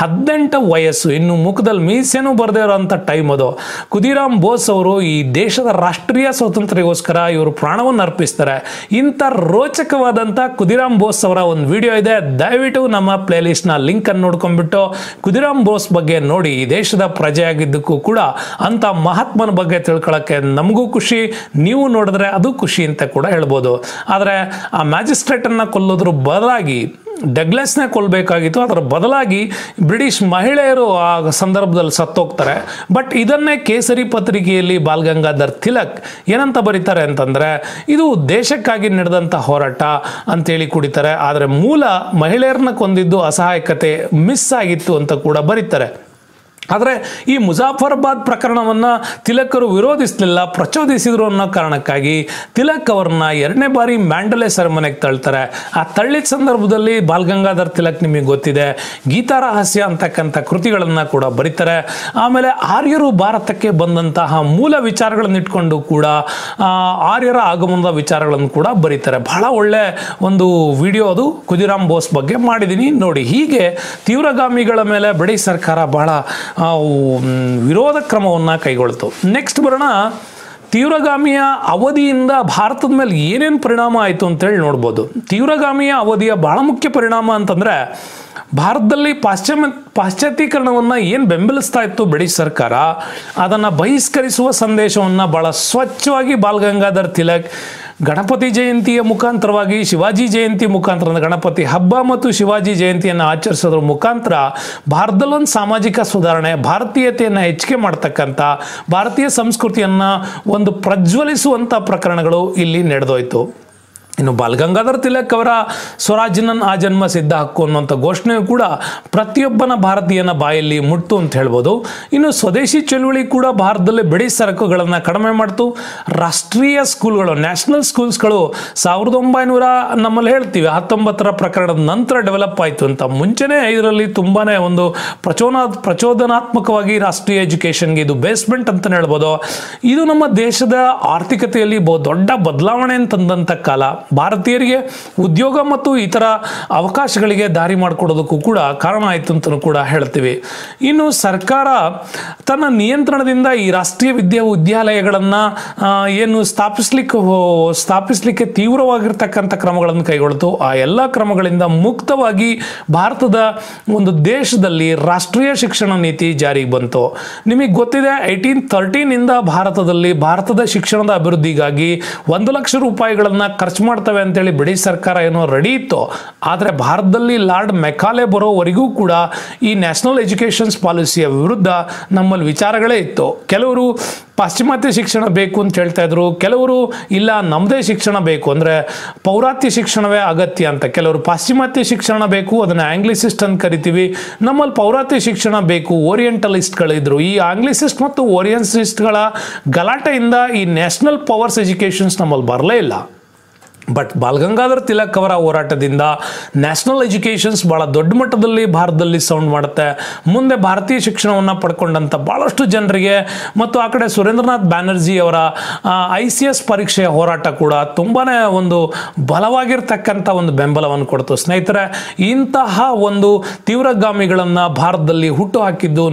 18 ವಯಸ್ಸು, ಇನ್ನು ಮುಖದಲ್ಲಿ ಮೀಸೆನೂ ಬರದೇ ಇರೋಂಥ ಟೈಮ್ ಅದು. ಖುದೀರಾಮ್ ಬೋಸ್ ಅವರು ಈ ದೇಶದ ರಾಷ್ಟ್ರೀಯ ಸ್ವಾತಂತ್ರ್ಯಕ್ಕೋಸ್ಕರ ಇವರು ಪ್ರಾಣವನ್ನು ಅರ್ಪಿಸ್ತಾರೆ. ಇಂಥ ರೋಚಕವಾದಂಥ ಖುದೀರಾಮ್ ಬೋಸ್ ಅವರ ಒಂದು ವಿಡಿಯೋ ಇದೆ, ದಯವಿಟ್ಟು ನಮ್ಮ ಪ್ಲೇಲಿಸ್ಟ್ನ ಲಿಂಕ್ ಅನ್ನು ನೋಡ್ಕೊಂಡ್ಬಿಟ್ಟು ಖುದೀರಾಮ್ ಬೋಸ್ ಬಗ್ಗೆ ನೋಡಿ. ಈ ದೇಶದ ಪ್ರಜೆಯಾಗಿದ್ದಕ್ಕೂ ಕೂಡ ಅಂಥ ಮಹಾತ್ಮನ ಬಗ್ಗೆ ತಿಳ್ಕೊಳ್ಳೋಕ್ಕೆ ನಮಗೂ ಖುಷಿ, ನೀವು ನೋಡಿದ್ರೆ ಅದು ಖುಷಿ ಅಂತ ಕೂಡ ಹೇಳ್ಬೋದು. ಆದರೆ ಆ ಮ್ಯಾಜಿಸ್ಟ್ರೇಟನ್ನು ಕೊಲ್ಲೋದ್ರ ಬದಲಾಗಿ ಡಗ್ಲಸ್ನೇ ಕೊಲ್ಲಬೇಕಾಗಿತ್ತು. ಅದರ ಬದಲಾಗಿ ಬ್ರಿಟಿಷ್ ಮಹಿಳೆಯರು ಆ ಸಂದರ್ಭದಲ್ಲಿ ಸತ್ತೋಗ್ತಾರೆ. ಬಟ್ ಇದನ್ನೇ ಕೇಸರಿ ಪತ್ರಿಕೆಯಲ್ಲಿ ಬಾಲ್ ಗಂಗಾಧರ್ ತಿಲಕ್ ಏನಂತ ಬರೀತಾರೆ ಅಂತಂದರೆ, ಇದು ದೇಶಕ್ಕಾಗಿ ನಡೆದಂಥ ಹೋರಾಟ ಅಂತೇಳಿ ಕುಡಿತಾರೆ. ಆದರೆ ಮೂಲ ಮಹಿಳೆಯರನ್ನ ಕೊಂದಿದ್ದು ಅಸಹಾಯಕತೆ ಮಿಸ್ ಆಗಿತ್ತು ಅಂತ ಕೂಡ ಬರೀತಾರೆ. ಆದರೆ ಈ ಮುಜಾಫರ್ಬಾದ್ ಪ್ರಕರಣವನ್ನು ತಿಲಕರು ವಿರೋಧಿಸಲಿಲ್ಲ, ಪ್ರಚೋದಿಸಿದ್ರು ಅನ್ನೋ ಕಾರಣಕ್ಕಾಗಿ ತಿಲಕ್ ಅವ್ರನ್ನ 2ನೇ ಬಾರಿ ಮ್ಯಾಂಡಲೆ ಸೆರೆಮನೆಗೆ ತಳ್ತಾರೆ. ಆ ತಳ್ಳಿದ ಸಂದರ್ಭದಲ್ಲಿ ಬಾಲ್ ಗಂಗಾಧರ್ ತಿಲಕ್ ನಿಮಗೆ ಗೊತ್ತಿದೆ ಗೀತಾ ರಹಸ್ಯ ಅಂತಕ್ಕಂಥ ಕೃತಿಗಳನ್ನು ಕೂಡ ಬರೀತಾರೆ. ಆಮೇಲೆ ಆರ್ಯರು ಭಾರತಕ್ಕೆ ಬಂದಂತಹ ಮೂಲ ವಿಚಾರಗಳನ್ನು ಇಟ್ಕೊಂಡು ಕೂಡ ಆರ್ಯರ ಆಗಮನದ ವಿಚಾರಗಳನ್ನು ಕೂಡ ಬರೀತಾರೆ. ಬಹಳ ಒಳ್ಳೆ ಒಂದು ವಿಡಿಯೋ ಅದು, ಖುದೀರಾಮ್ ಬೋಸ್ ಬಗ್ಗೆ ಮಾಡಿದ್ದೀನಿ ನೋಡಿ. ಹೀಗೆ ತೀವ್ರಗಾಮಿಗಳ ಮೇಲೆ ಬ್ರಿಟಿಷ್ ಸರ್ಕಾರ ಬಹಳ ವಿರೋಧ ಕ್ರಮವನ್ನು ಕೈಗೊಳ್ತು. ನೆಕ್ಸ್ಟ್ ಬರೋಣ, ತೀವ್ರಗಾಮಿಯ ಅವಧಿಯಿಂದ ಭಾರತದ ಮೇಲೆ ಏನೇನು ಪರಿಣಾಮ ಆಯಿತು ಅಂತೇಳಿ ನೋಡ್ಬೋದು. ತೀವ್ರಗಾಮಿಯ ಅವಧಿಯ ಬಹಳ ಮುಖ್ಯ ಪರಿಣಾಮ ಅಂತಂದರೆ, ಭಾರತದಲ್ಲಿ ಪಾಶ್ಚಾತ್ಯೀಕರಣವನ್ನು ಏನು ಬೆಂಬಲಿಸ್ತಾ ಇತ್ತು ಬ್ರಿಟಿಷ್ ಸರ್ಕಾರ, ಅದನ್ನು ಬಹಿಷ್ಕರಿಸುವ ಸಂದೇಶವನ್ನು ಭಾಳ ಸ್ವಚ್ಛವಾಗಿ ಬಾಲ್ ಗಂಗಾಧರ್ ತಿಲಕ್ ಗಣಪತಿ ಜಯಂತಿಯ ಮುಖಾಂತರವಾಗಿ, ಶಿವಾಜಿ ಜಯಂತಿ ಮುಖಾಂತರ, ಗಣಪತಿ ಹಬ್ಬ ಮತ್ತು ಶಿವಾಜಿ ಜಯಂತಿಯನ್ನು ಆಚರಿಸೋದ್ರ ಮುಖಾಂತರ ಭಾರತದಲ್ಲೊಂದು ಸಾಮಾಜಿಕ ಸುಧಾರಣೆ, ಭಾರತೀಯತೆಯನ್ನು ಹೆಚ್ಚಿಗೆ ಮಾಡ್ತಕ್ಕಂಥ, ಭಾರತೀಯ ಸಂಸ್ಕೃತಿಯನ್ನು ಒಂದು ಪ್ರಜ್ವಲಿಸುವಂಥ ಪ್ರಕರಣಗಳು ಇಲ್ಲಿ ನಡೆದೋಯ್ತು. ಇನ್ನು ಬಾಲ್ ಗಂಗಾಧರ್ ತಿಲಕ್ ಅವರ ಸ್ವರಾಜ್ಯನ ಆ ಜನ್ಮ ಸಿದ್ಧ ಹಕ್ಕು ಅನ್ನುವಂಥ ಘೋಷಣೆಯು ಕೂಡ ಪ್ರತಿಯೊಬ್ಬನ ಭಾರತೀಯನ ಬಾಯಲ್ಲಿ ಮುಟ್ತು ಅಂತ ಹೇಳ್ಬೋದು. ಇನ್ನು ಸ್ವದೇಶಿ ಚಳುವಳಿ ಕೂಡ ಭಾರತದಲ್ಲಿ ಬ್ರಿಟಿಷ್ ಸರಕುಗಳನ್ನು ಕಡಿಮೆ ಮಾಡ್ತು. ರಾಷ್ಟ್ರೀಯ ಸ್ಕೂಲ್ಗಳು, ನ್ಯಾಷನಲ್ ಸ್ಕೂಲ್ಸ್ಗಳು 1900 ನಮ್ಮಲ್ಲಿ ಹೇಳ್ತೀವಿ 19ರ ಪ್ರಕರಣದ ನಂತರ ಡೆವಲಪ್ ಆಯಿತು ಅಂತ. ಮುಂಚೆನೇ ಇದರಲ್ಲಿ ತುಂಬಾ ಒಂದು ಪ್ರಚೋದನಾತ್ಮಕವಾಗಿ ರಾಷ್ಟ್ರೀಯ ಎಜುಕೇಷನ್ಗೆ ಇದು ಬೇಸ್ಮೆಂಟ್ ಅಂತಲೇ ಹೇಳ್ಬೋದು. ಇದು ನಮ್ಮ ದೇಶದ ಆರ್ಥಿಕತೆಯಲ್ಲಿ ದೊಡ್ಡ ಬದಲಾವಣೆ ತಂದಂಥ ಕಾಲ. ಭಾರತೀಯರಿಗೆ ಉದ್ಯೋಗ ಮತ್ತು ಇತರ ಅವಕಾಶಗಳಿಗೆ ದಾರಿ ಮಾಡಿಕೊಡೋದಕ್ಕೂ ಕೂಡ ಕಾರಣ ಆಯಿತು ಅಂತಲೂ ಕೂಡ ಹೇಳ್ತೀವಿ. ಇನ್ನು ಸರ್ಕಾರ ತನ್ನ ನಿಯಂತ್ರಣದಿಂದ ಈ ರಾಷ್ಟ್ರೀಯ ವಿದ್ಯಾಲಯಗಳನ್ನು ಏನು ಸ್ಥಾಪಿಸಲಿಕ್ಕೆ ತೀವ್ರವಾಗಿರ್ತಕ್ಕಂಥ ಕ್ರಮಗಳನ್ನು ಕೈಗೊಳ್ತು. ಆ ಎಲ್ಲ ಕ್ರಮಗಳಿಂದ ಮುಕ್ತವಾಗಿ ಭಾರತದ ಒಂದು ದೇಶದಲ್ಲಿ ರಾಷ್ಟ್ರೀಯ ಶಿಕ್ಷಣ ನೀತಿ ಜಾರಿಗೆ ಬಂತು. ನಿಮಗೆ ಗೊತ್ತಿದೆ 1813 ಭಾರತದಲ್ಲಿ ಭಾರತದ ಶಿಕ್ಷಣದ ಅಭಿವೃದ್ಧಿಗಾಗಿ 1 ಲಕ್ಷ ರೂಪಾಯಿಗಳನ್ನು ಖರ್ಚು ಮಾಡ್ತವೆ ಅಂತೇಳಿ ಬ್ರಿಟಿಷ್ ಸರ್ಕಾರ ಏನೋ ರೆಡಿ ಇತ್ತು. ಆದರೆ ಭಾರತದಲ್ಲಿ ಲಾರ್ಡ್ ಮೆಕಾಲೆ ಬರೋವರೆಗೂ ಕೂಡ ಈ ನ್ಯಾಷನಲ್ ಎಜುಕೇಷನ್ಸ್ ಪಾಲಿಸಿಯ ವಿರುದ್ಧ ನಮ್ಮಲ್ಲಿ ವಿಚಾರಗಳೇ ಇತ್ತು. ಕೆಲವರು ಪಾಶ್ಚಿಮಾತ್ಯ ಶಿಕ್ಷಣ ಬೇಕು ಅಂತ ಹೇಳ್ತಾ ಇದ್ರು, ಕೆಲವರು ಇಲ್ಲ ನಮ್ಮದೇ ಶಿಕ್ಷಣ ಬೇಕು ಅಂದರೆ ಪೌರಾತ್ಯ ಶಿಕ್ಷಣವೇ ಅಗತ್ಯ ಅಂತ, ಕೆಲವರು ಪಾಶ್ಚಿಮಾತ್ಯ ಶಿಕ್ಷಣ ಬೇಕು ಅದನ್ನು ಆಂಗ್ಲಿಸಿಸ್ಟ್ ಅಂತ ಕರಿತೀವಿ, ನಮ್ಮಲ್ಲಿ ಪೌರಾತ್ಯ ಶಿಕ್ಷಣ ಬೇಕು ಓರಿಯೆಂಟಲಿಸ್ಟ್ಗಳಿದ್ರು. ಈ ಆಂಗ್ಲಿಸಿಸ್ಟ್ ಮತ್ತು ಓರಿಯೆಂಟಲಿಸ್ಟ್ಗಳ ಗಲಾಟೆಯಿಂದ ಈ ನ್ಯಾಷನಲ್ ಪವರ್ಸ್ ಎಜುಕೇಷನ್ಸ್ ನಮ್ಮಲ್ಲಿ ಬರಲೇ ಇಲ್ಲ. ಬಟ್ ಬಾಲ್ ಗಂಗಾಧರ್ ತಿಲಕ್ ಅವರ ಹೋರಾಟದಿಂದ ನ್ಯಾಷನಲ್ ಎಜುಕೇಷನ್ಸ್ ಭಾಳ ದೊಡ್ಡ ಮಟ್ಟದಲ್ಲಿ ಭಾರತದಲ್ಲಿ ಸೌಂಡ್ ಮಾಡುತ್ತೆ. ಮುಂದೆ ಭಾರತೀಯ ಶಿಕ್ಷಣವನ್ನು ಪಡ್ಕೊಂಡಂಥ ಭಾಳಷ್ಟು ಜನರಿಗೆ ಮತ್ತು ಆ ಕಡೆ ಸುರೇಂದ್ರನಾಥ್ ಬ್ಯಾನರ್ಜಿ ಅವರ ICS ಪರೀಕ್ಷೆಯ ಹೋರಾಟ ಕೂಡ ತುಂಬಾ ಒಂದು ಬಲವಾಗಿರ್ತಕ್ಕಂಥ ಒಂದು ಬೆಂಬಲವನ್ನು ಕೊಡ್ತು. ಸ್ನೇಹಿತರೆ, ಇಂತಹ ಒಂದು ತೀವ್ರಗಾಮಿಗಳನ್ನು ಭಾರತದಲ್ಲಿ ಹುಟ್ಟು ಹಾಕಿದ್ದು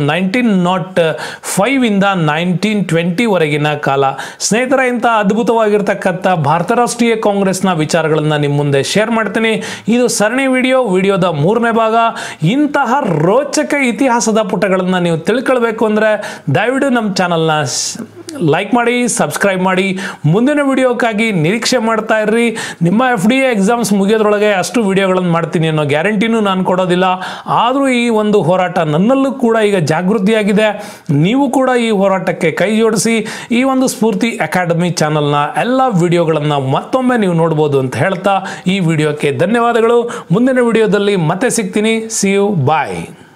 1905 1920ವರೆಗಿನ ಕಾಲ. ಸ್ನೇಹಿತರೆ, ಇಂಥ ಅದ್ಭುತವಾಗಿರ್ತಕ್ಕಂಥ ಭಾರತ ರಾಷ್ಟ್ರೀಯ ಕಾಂಗ್ರೆಸ್ ವಿಚಾರಗಳನ್ನು ನಿಮ್ಮ ಮುಂದೆ ಶೇರ್ ಮಾಡ್ತೀನಿ. ಇದು ಸರಣಿ ವಿಡಿಯೋದ 3ನೇ ಭಾಗ. ಇಂತಹ ರೋಚಕ ಇತಿಹಾಸದ ಪುಟಗಳನ್ನು ನೀವು ತಿಳ್ಕೊಳ್ಬೇಕು ಅಂದರೆ ದಯವಿಟ್ಟು ನಮ್ಮ ಚಾನಲ್ನ ಲೈಕ್ ಮಾಡಿ, ಸಬ್ಸ್ಕ್ರೈಬ್ ಮಾಡಿ. ಮುಂದಿನ ವಿಡಿಯೋಕ್ಕಾಗಿ ನಿರೀಕ್ಷೆ ಮಾಡ್ತಾ ಇರ್ರಿ. ನಿಮ್ಮ FDA ಎಕ್ಸಾಮ್ಸ್ ಮುಗಿಯೋದ್ರೊಳಗೆ ಅಷ್ಟು ವಿಡಿಯೋಗಳನ್ನು ಮಾಡ್ತೀನಿ ಅನ್ನೋ ಗ್ಯಾರಂಟಿನೂ ನಾನು ಕೊಡೋದಿಲ್ಲ. ಆದರೂ ಈ ಒಂದು ಹೋರಾಟ ನನ್ನಲ್ಲೂ ಕೂಡ ಈಗ ಜಾಗೃತಿಯಾಗಿದೆ. ನೀವು ಕೂಡ ಈ ಹೋರಾಟಕ್ಕೆ ಕೈ ಜೋಡಿಸಿ ಈ ಒಂದು ಸ್ಫೂರ್ತಿ ಅಕಾಡೆಮಿ ಚಾನಲ್ನ ಎಲ್ಲ ವಿಡಿಯೋಗಳನ್ನು ಮತ್ತೊಮ್ಮೆ ನೀವು ನೋಡ್ಬೋದು ಅಂತ ಹೇಳ್ತಾ ಈ ವಿಡಿಯೋಕ್ಕೆ ಧನ್ಯವಾದಗಳು. ಮುಂದಿನ ವಿಡಿಯೋದಲ್ಲಿ ಮತ್ತೆ ಸಿಗ್ತೀನಿ. See you, bye.